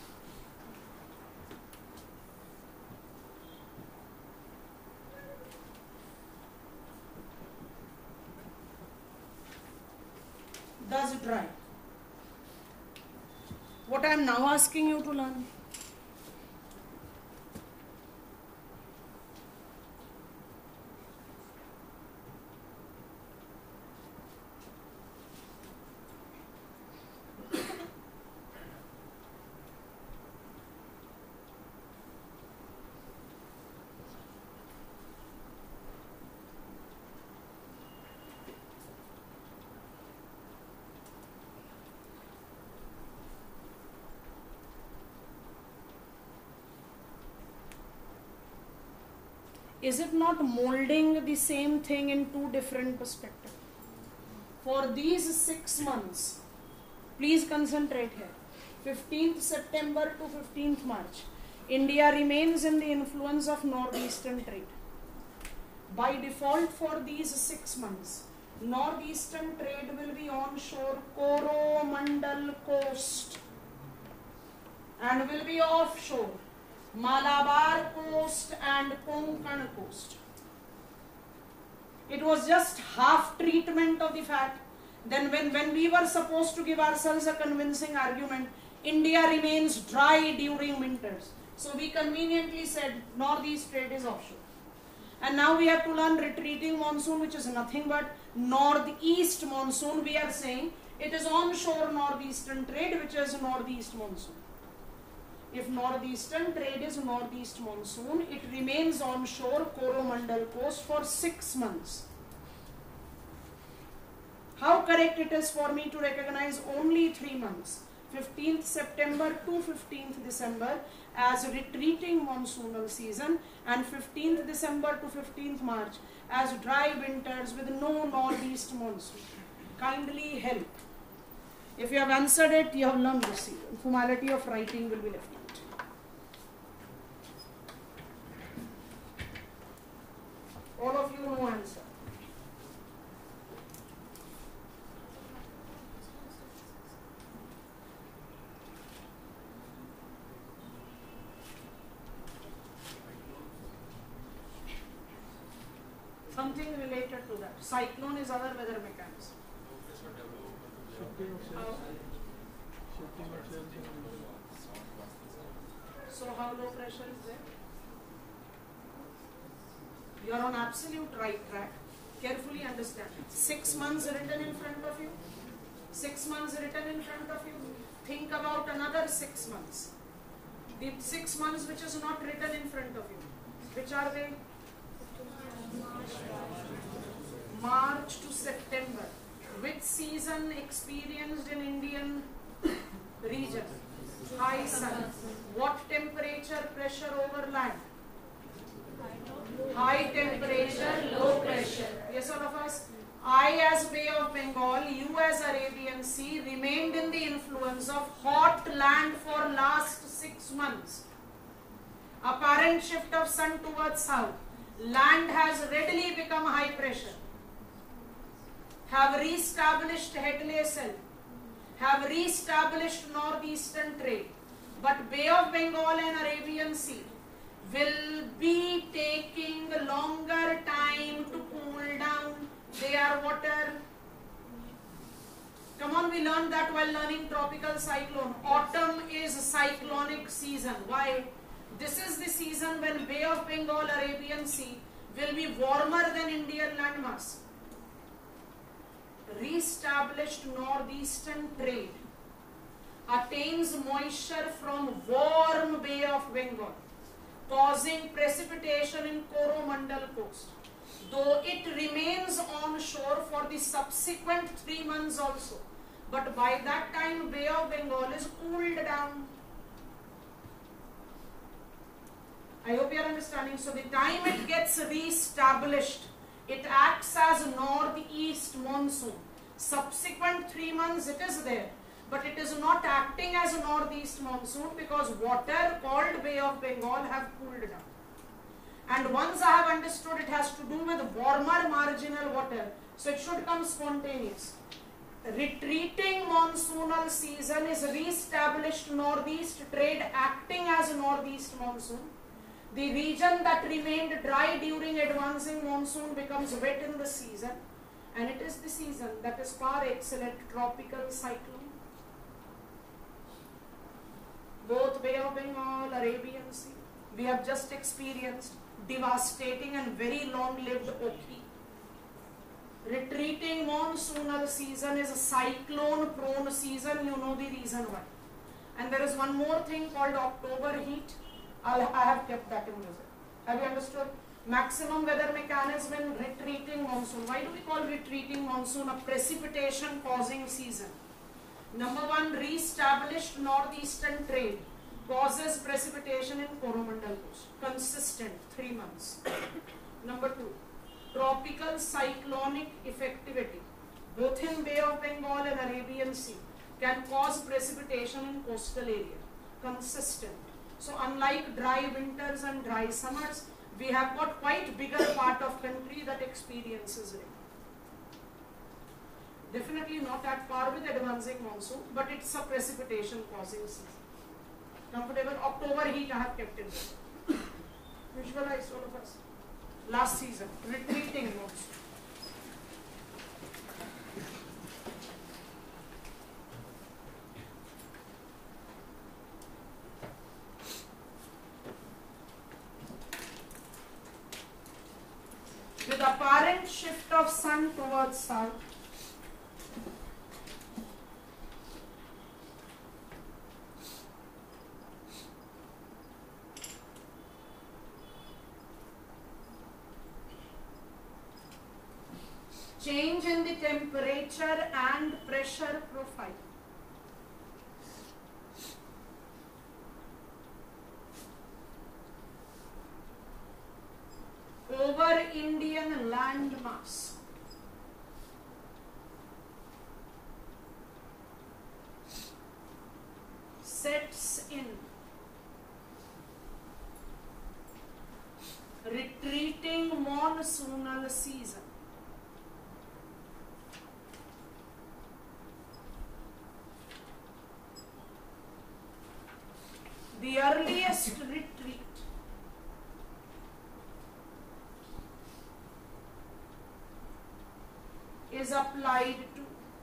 Does dry. What I am now asking you to learn? Is it not molding the same thing in two different perspectives? For these six months, please concentrate here. fifteenth September to fifteenth March, India remains in the influence of northeastern trade. By default for these six months, northeastern trade will be onshore Coromandel coast and will be offshore Malabar coast and Konkan coast. It was just half treatment of the fact. Then when, when we were supposed to give ourselves a convincing argument, India remains dry during winters. So we conveniently said northeast trade is offshore. And now we have to learn retreating monsoon, which is nothing but northeast monsoon. We are saying It is onshore northeastern trade which is northeast monsoon. If northeastern trade is northeast monsoon, it remains onshore Coromandel coast for six months. How correct it is for me to recognize only three months, fifteenth September to fifteenth December as retreating monsoonal season and fifteenth December to fifteenth March as dry winters with no northeast monsoon. Kindly help. If you have answered it, you have learned this season. Formality of writing will be left out. All of you know answer. Something related to that. Cyclone is other weather mechanism. How? So how low pressure is there? You are on absolute right track. Carefully understand. Six months written in front of you. Six months written in front of you. Think about another six months. The six months which is not written in front of you. Which are they? March to September. Which season experienced in Indian region? High sun. What temperature, pressure over land? High temperature, low pressure. Yes, all of us? I as Bay of Bengal, you as Arabian Sea remained in the influence of hot land for last six months. Apparent shift of sun towards south. Land has readily become high pressure. Have re-established Hadley cell. Have re-established northeastern trade. But Bay of Bengal and Arabian Sea will be taking longer time to cool down their water. Come on, we learned that while learning tropical cyclone. Autumn is cyclonic season. Why? This is the season when Bay of Bengal, Arabian Sea will be warmer than Indian landmass. Re-established northeastern trade attains moisture from warm Bay of Bengal, causing precipitation in Coromandel coast, though it remains onshore for the subsequent three months also. But by that time, Bay of Bengal is cooled down. I hope you are understanding. So the time it gets re-established, it acts as northeast monsoon. Subsequent three months it is there, but it is not acting as a northeast monsoon because water called Bay of Bengal have cooled down. And once I have understood, it has to do with warmer marginal water, so it should come spontaneous. Retreating monsoonal season is re-established northeast trade acting as northeast monsoon. The region that remained dry during advancing monsoon becomes wet in the season, and it is the season that is par excellent tropical cyclone. Both Bay of Bengal, Arabian Sea, we have just experienced devastating and very long-lived Oki. Retreating monsoonal season is a cyclone-prone season. You know the reason why. And there is one more thing called October heat. I'll, I have kept that in reserve. Have you understood? Maximum weather mechanism in retreating monsoon. Why do we call retreating monsoon a precipitation causing season? Number one, re-established northeastern trade causes precipitation in Coromandel coast. Consistent, three months. Number two, tropical cyclonic effectivity, both in Bay of Bengal and Arabian Sea, can cause precipitation in coastal area. Consistent. So unlike dry winters and dry summers, we have got quite bigger part of country that experiences rain. Definitely not at par with advancing monsoon, but it's a precipitation causing season. Comfortable? October heat I have kept in there. Visualize all of us. Last season, retreating monsoon. With apparent shift of sun towards south, temperature and pressure profile. Over Indian landmass. Sets in retreating monsoonal season. The earliest retreat is applied to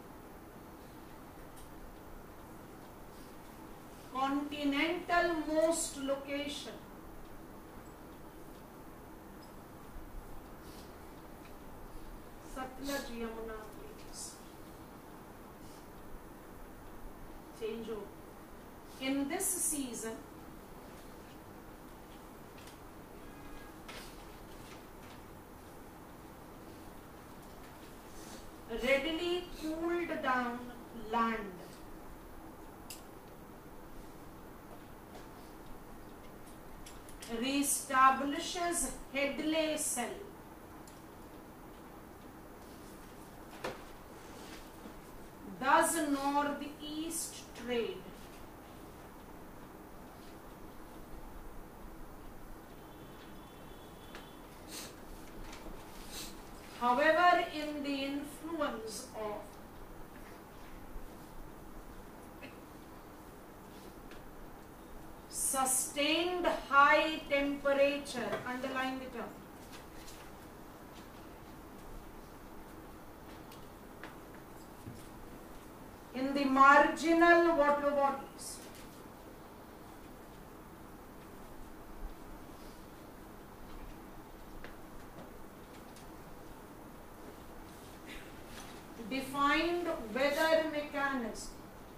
continental most location Satluj Yamuna plains. Change over. In this season, readily cooled down land reestablishes Headley cell. Does northeast trade however in the influence of sustained high temperature, underline the term, in the marginal water bodies, defined weather mechanism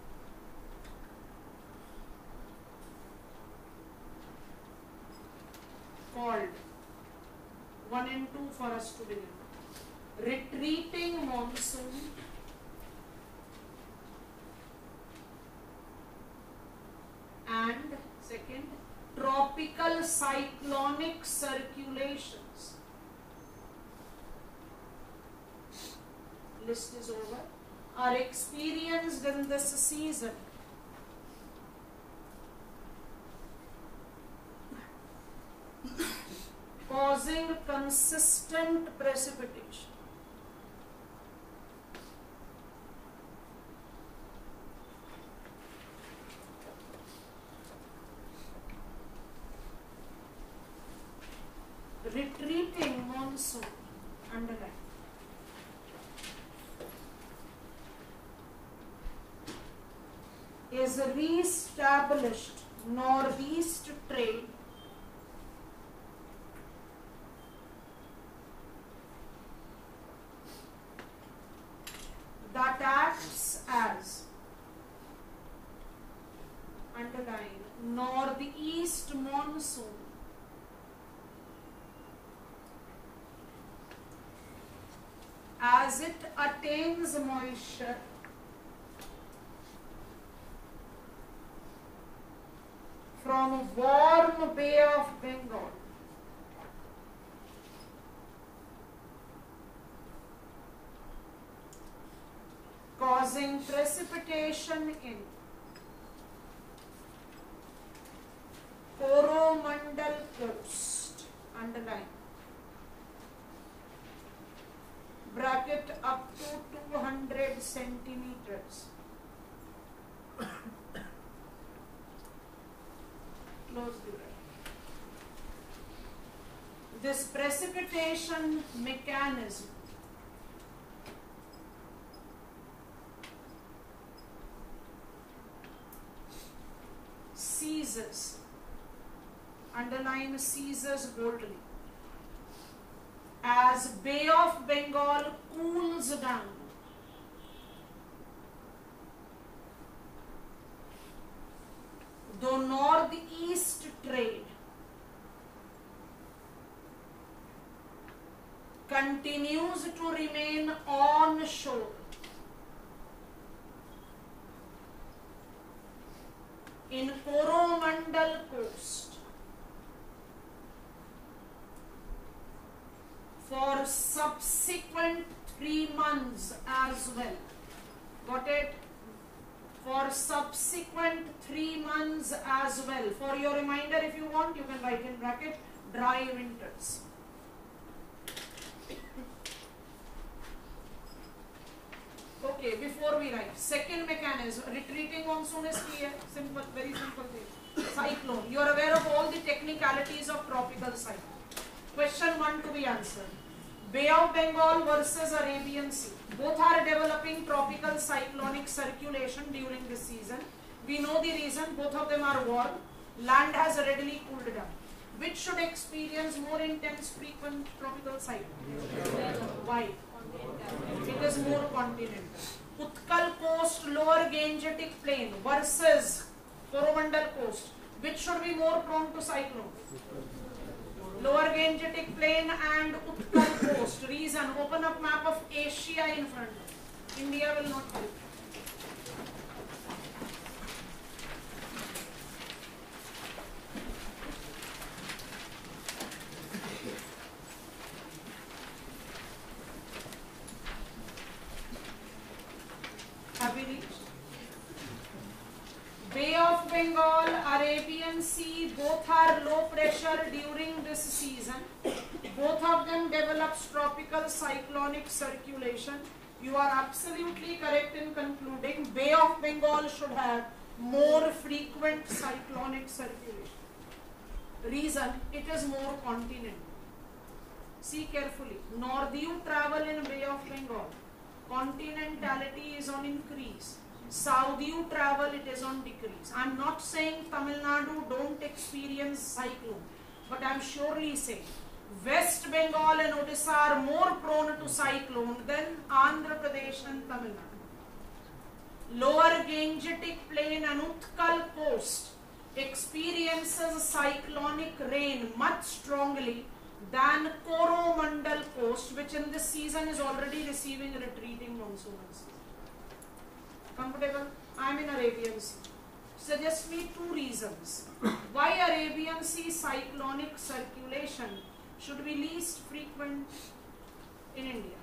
called one and two for us to begin. Retreating monsoon and second, tropical cyclonic circulations. List is over. Are experienced in this season. Causing consistent precipitation. Retreating monsoon, underline. Is re-established northeast trade that acts as, underline, northeast monsoon as it attains moisture from warm Bay of Bengal causing precipitation in Coromandel coast, underline, bracket up to two hundred centimeters. Close the bracket. This precipitation mechanism ceases, underline ceases boldly, as Bay of Bengal cools down. Though northeast trade continues continues to remain onshore in Coromandel coast for subsequent three months as well. Got it? For subsequent three months as well. For your reminder, if you want, you can write in bracket dry winters. Okay, before we write, second mechanism, retreating monsoon is clear, simple, very simple thing. Cyclone, you are aware of all the technicalities of tropical cyclone. Question one to be answered. Bay of Bengal versus Arabian Sea. Both are developing tropical cyclonic circulation during this season. We know the reason, both of them are warm. Land has readily cooled down. Which should experience more intense frequent tropical cyclone? Why? It is more continental. Utkal coast, lower Gangetic plain versus Coromandel coast. Which should be more prone to cyclone? Lower Gangetic plain and Utkal coast. Reason, open up map of Asia in front. India will not help. Have we reached? Bay of Bengal, Arabian Sea, both are low pressure during this season. Both of them develops tropical cyclonic circulation. You are absolutely correct in concluding Bay of Bengal should have more frequent cyclonic circulation. Reason, it is more continental. See carefully. North-you travel in Bay of Bengal. Continentality is on increase. South you travel, it is on decrease. I am not saying Tamil Nadu don't experience cyclone, but I am surely saying West Bengal and Odisha are more prone to cyclone than Andhra Pradesh and Tamil Nadu. Lower Gangetic plain and Utkal coast experiences cyclonic rain much strongly than Coromandel coast, which in this season is already receiving retreating monsoons. Comfortable? I am in Arabian Sea. Suggest me two reasons why Arabian Sea cyclonic circulation should be least frequent in India.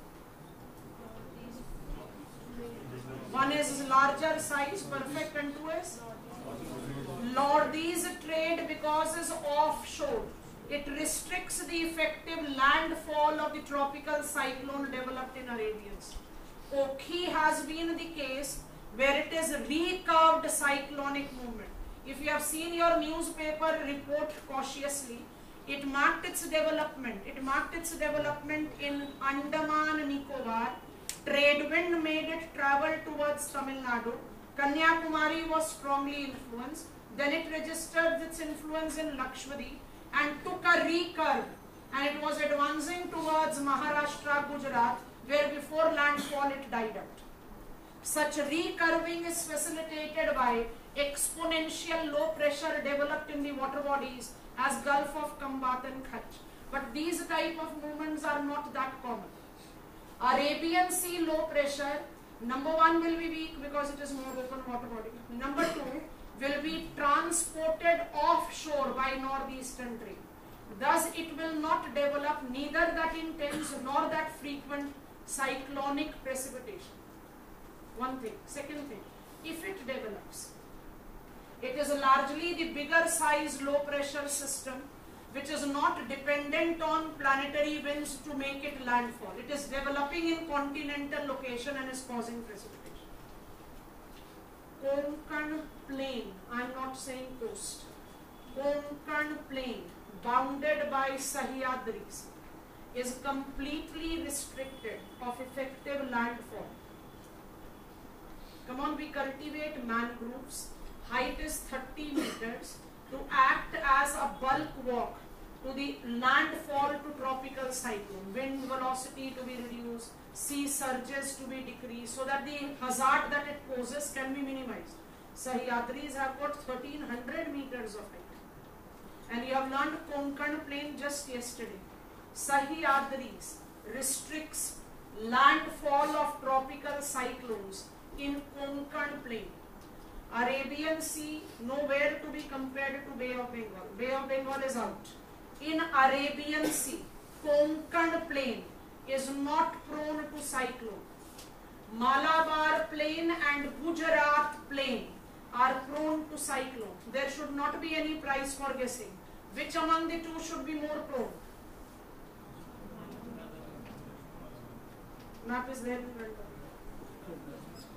One is larger size, perfect, and two is Northeast trade because it's offshore. It restricts the effective landfall of the tropical cyclone developed in Arabian Sea. Okhi has been the case where it is recurved cyclonic movement. If you have seen your newspaper report cautiously, it marked its development. It marked its development in Andaman and Nicobar. Trade wind made it travel towards Tamil Nadu. Kanyakumari was strongly influenced. Then it registered its influence in Lakshadweep and took a recurve, and it was advancing towards Maharashtra, Gujarat, where before landfall it died out. Such recurving is facilitated by exponential low pressure developed in the water bodies as Gulf of Khambat and Kutch. But these type of movements are not that common. Arabian Sea low pressure, number one, will be weak because it is more open water body. Number two, will be transported offshore by northeastern trade. Thus, it will not develop neither that intense nor that frequent cyclonic precipitation. One thing. Second thing, if it develops, it is largely the bigger size low pressure system which is not dependent on planetary winds to make it landfall. It is developing in continental location and is causing precipitation. Konkan plain, I am not saying coast. Konkan plain bounded by Sahyadris is completely restricted of effective landfall. Come on, we cultivate mangroves. Height is thirty meters to act as a bulk walk to the landfall to tropical cyclone. Wind velocity to be reduced, sea surges to be decreased so that the hazard that it poses can be minimized. Sahyadris have got thirteen hundred meters of height. And you have learned Konkan plain just yesterday. Sahyadris restricts landfall of tropical cyclones in Konkan Plain. Arabian Sea nowhere to be compared to Bay of Bengal. Bay of Bengal is out. In Arabian Sea, Konkan Plain is not prone to cyclone. Malabar Plain and Gujarat Plain are prone to cyclone. There should not be any prize for guessing. Which among the two should be more prone? Map is there in front of you.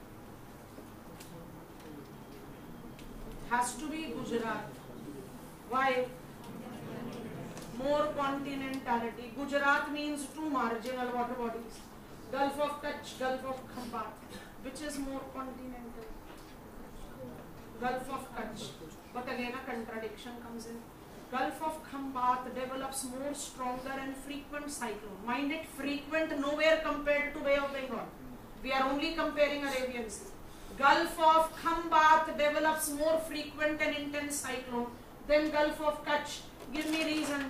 Has to be Gujarat. Why? More continentality. Gujarat means two marginal water bodies. Gulf of Kutch, Gulf of Khambat. Which is more continental? Gulf of Kutch. But again a contradiction comes in. Gulf of Khambat develops more stronger and frequent cyclone. Mind it, frequent nowhere compared to Bay of Bengal. We are only comparing Arabian Sea. Gulf of Khambat develops more frequent and intense cyclone than Gulf of Kutch. Give me reason.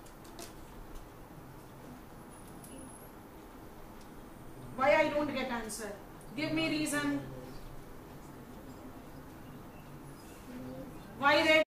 Why I don't get answer? Give me reason. Why they